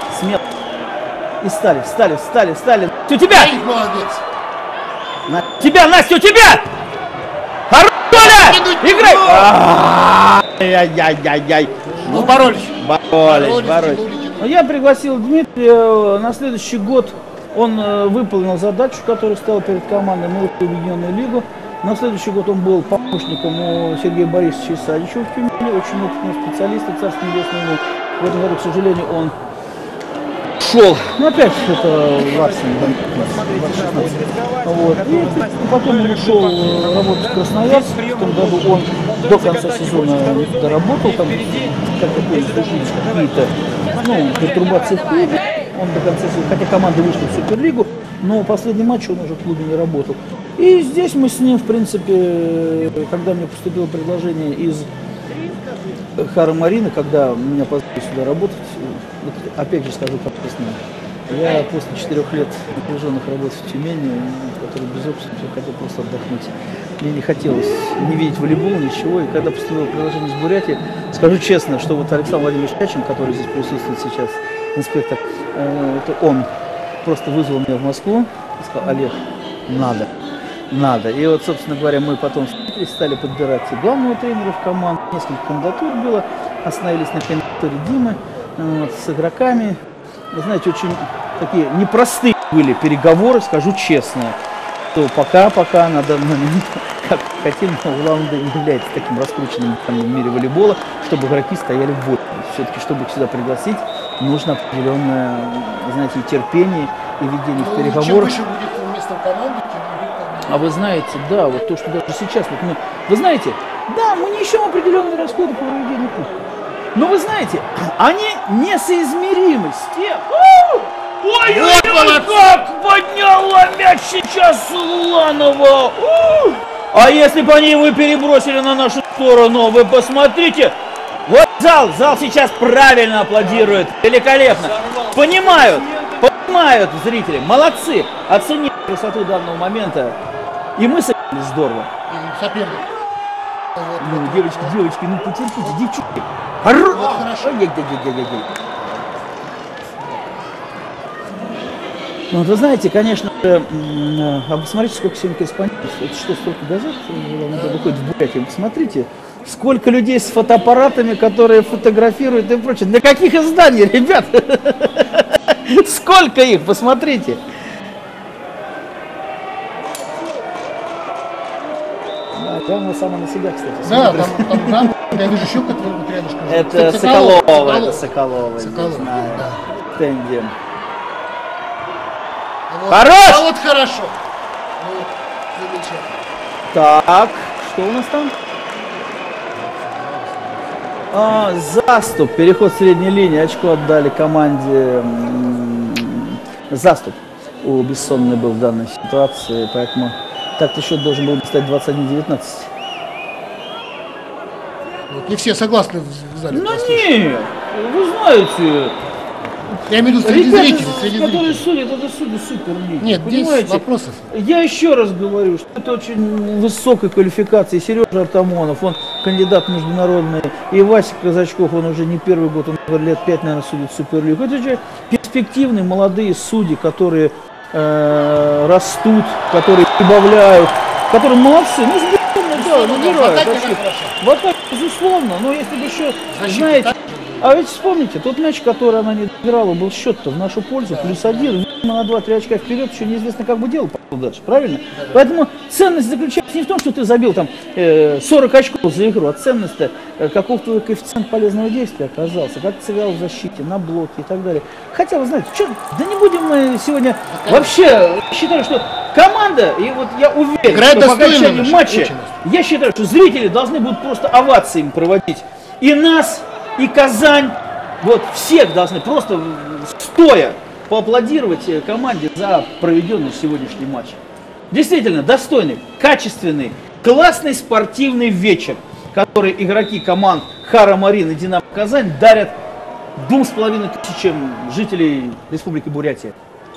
S2: И встали. У тебя!
S3: Молодец!
S2: Настя, у тебя! Хорош, Толя! Играй! Ай-яй-яй-яй-яй!
S3: Ну, боролись.
S2: Но я пригласил Дмитрия на следующий год. Он выполнил задачу, которую ставил перед командой. Мы ушли в Объединенную лигу. На следующий год он был помощником у Сергея Борисовича Исаевича в Тюмени, очень опытный специалист, царство небесное ему. В этом году, к сожалению, он шел. Ну, опять это Ларсен, вот. И потом он ушел работать в Красноярск. В том году он до конца сезона доработал, там какие-то пертурбации в клубе. Он до конца сезона, хотя команда вышла в Суперлигу, но последний матч он уже в клубе не работал. И здесь мы с ним, в принципе, когда мне поступило предложение из Хромарина, когда меня позвали сюда работать, опять же скажу как с ним. Я после 4 лет напряженных работ в Тюмени, который без опыта, хотел просто отдохнуть. Мне не хотелось не видеть волейбол, ничего. И когда поступило предложение из Бурятии, скажу честно, что вот Александр Владимирович Чачин, который здесь присутствует сейчас, инспектор, это он просто вызвал меня в Москву и сказал: Олег, надо. И вот, собственно говоря, мы потом стали подбирать и главного тренера в команду. Несколько кандидатур было, остановились на кандидатуре Димы с игроками. Вы знаете, очень такие непростые были переговоры, скажу честно. То пока на данный момент, как хотим, но главное не является таким раскрученным в мире волейбола, чтобы игроки стояли в бой. Все-таки, чтобы их сюда пригласить, нужно определенное, знаете, и терпение, и ведение в переговорах.
S3: Чем выше будет место в команде, тем
S2: А вы знаете, да, вот то, что даже сейчас, вот мы, вы знаете, да, мы несем определенные расходы по проведению кубка. Но вы знаете, они несоизмеримы с тем. Ой-ой-ой, как подняла мяч сейчас Ланова! А если бы они его перебросили на нашу сторону, вы посмотрите. Вот зал сейчас правильно аплодирует, великолепно. Понимают зрители, молодцы, оценили красоту данного момента. И мы сыграли здорово.
S3: соперник.
S2: Ну, девочки, ну потерпите, девчонки.
S3: Вот хорошо.
S2: Ну, вы знаете, конечно, посмотрите, сколько сегодня корреспондентов. Это что, столько газет выходит в Бурятии? Посмотрите, сколько людей с фотоаппаратами, которые фотографируют и прочее. Для каких изданий, ребят? Сколько их, посмотрите. Главное, сама на себя, кстати.
S3: Да, там я вижу еще который вот рядышком.
S2: Это Соколова.
S3: Соколова, да.
S2: Тендем.
S3: Вот,
S2: Хорош!
S3: А вот хорошо. Ну, замечательно.
S2: Так, что у нас там? Заступ, переход средней линии, очко отдали команде Заступ. У Бессонной был в данной ситуации, поэтому так-то счет должен был стать 21-19.
S3: Вот не все согласны в зале.
S2: Ну нет, вы знаете,
S3: Я имею в виду среди
S2: ребята,
S3: зрителей.
S2: которые судят, это судьи Суперлиги.
S3: Нет, здесь
S2: понимаете?
S3: вопросов.
S2: Я еще раз говорю, что это очень высокой квалификации. Сережа Артамонов, он кандидат в международные. И Вася Казачков, он уже не первый год, он лет 5, наверное, судит Суперлигу. Это же перспективные молодые судьи, которые растут, которые прибавляют, которые молодцы. Ну, да, набирают. Вот так, безусловно. Но если бы еще, знаете, а ведь вспомните, тот мяч, который она не добирала, был счет-то в нашу пользу, +1. на 2-3 очка вперед, еще неизвестно, как бы дело пошло дальше, правильно? Поэтому ценность заключается не в том, что ты забил там 40 очков за игру, а ценность-то, каков твой коэффициент полезного действия оказался, как ты сыграл в защите, на блоке и так далее. Хотя, вы знаете, да не будем мы сегодня вообще считаю, что команда, и вот я уверен,
S3: играет
S2: что по окончанию
S3: достойно,
S2: матча, я считаю, что зрители должны будут просто овации им проводить. И нас, и Казань, вот всех должны просто стоя поаплодировать команде за проведенный сегодняшний матч. Действительно, достойный, качественный, классный спортивный вечер, который игроки команд Хара Марин и Динамо Казань дарят 2500 жителей Республики Бурятия.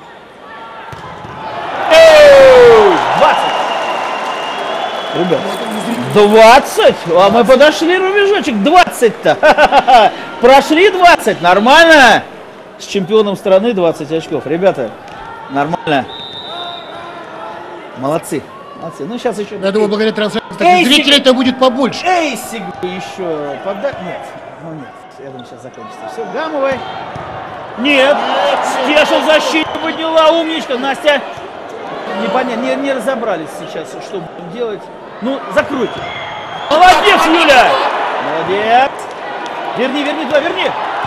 S2: 20! Ребят, 20? А мы подошли рубежочек, 20-то! Прошли 20, нормально? С чемпионом страны 20 очков. Ребята, нормально. Молодцы. Молодцы. Ну, сейчас еще...
S3: Я думаю, благодаря трансляции зрителей это будет побольше.
S2: Эйсик бы еще подать. Нет, ну нет. Я думаю, сейчас закончится. Все, Гамовой. Нет. Стеша защиту подняла, умничка. Настя. Непонятно, не разобрались сейчас, что будем делать. Ну, закройте. Молодец, Юля! Молодец. Верни, туда, верни.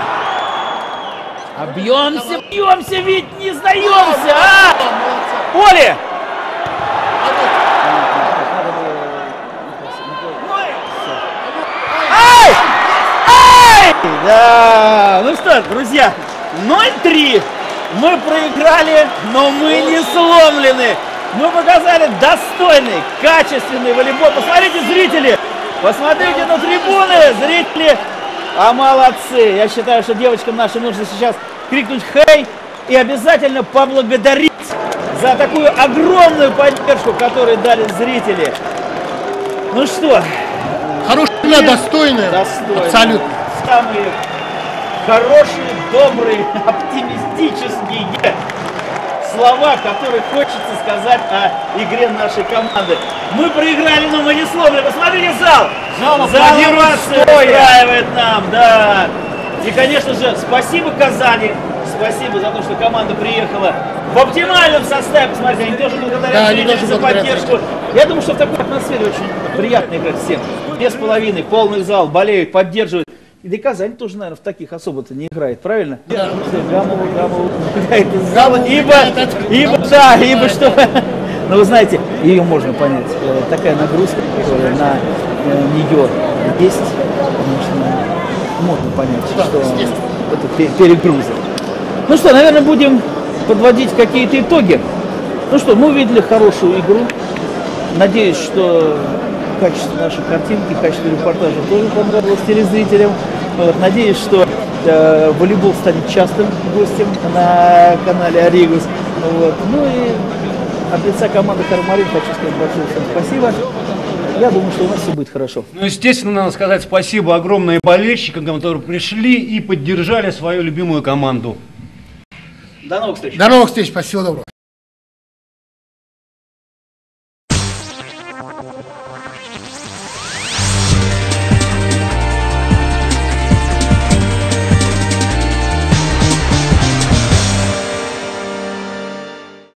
S2: Бьемся, ведь не сдаемся, а! Оля! Ай! Ай! Да! Ну что, друзья, 0-3. Мы проиграли, но мы не сломлены. Мы показали достойный, качественный волейбол. Посмотрите, зрители! Посмотрите на трибуны, зрители! А молодцы! Я считаю, что девочкам нашим нужно сейчас крикнуть «Хей!» и обязательно поблагодарить за такую огромную поддержку, которую дали зрители. Ну что?
S3: Хорошая, достойная. Абсолютно.
S2: Самые хорошие, добрые, оптимистические слова, которые хочется сказать о игре нашей команды. Мы проиграли, но мы не сломлены. Посмотрите, зал! Зал устраивает нам, да. И, конечно же, спасибо Казани. Спасибо за то, что команда приехала в оптимальном составе. Посмотрите, они тоже благодарят зрителей за поддержку. Я думаю, что в такой атмосфере очень приятно играть всем. 2,5, полный зал, болеют, поддерживают. И да и Казань тоже, наверное, в таких особо-то не играет, правильно? Да. Гамову играет из зала, ибо что... Но вы знаете, ее можно понять. Такая нагрузка, которая на нее есть, конечно, можно понять, что это перегрузок. Ну что, наверное, будем подводить какие-то итоги. Ну что, мы увидели хорошую игру. Надеюсь, что качество нашей картинки, качество репортажа тоже понравилось телезрителям. Вот, надеюсь, что волейбол станет частым гостем на канале Оригус. Вот. Ну и от лица команды Хара Марин хочу сказать большое всем спасибо. Я думаю, что у нас все будет хорошо.
S1: Ну, естественно, надо сказать спасибо огромное болельщикам, которые пришли и поддержали свою любимую команду.
S2: До новых встреч.
S3: До новых встреч. Спасибо, доброго.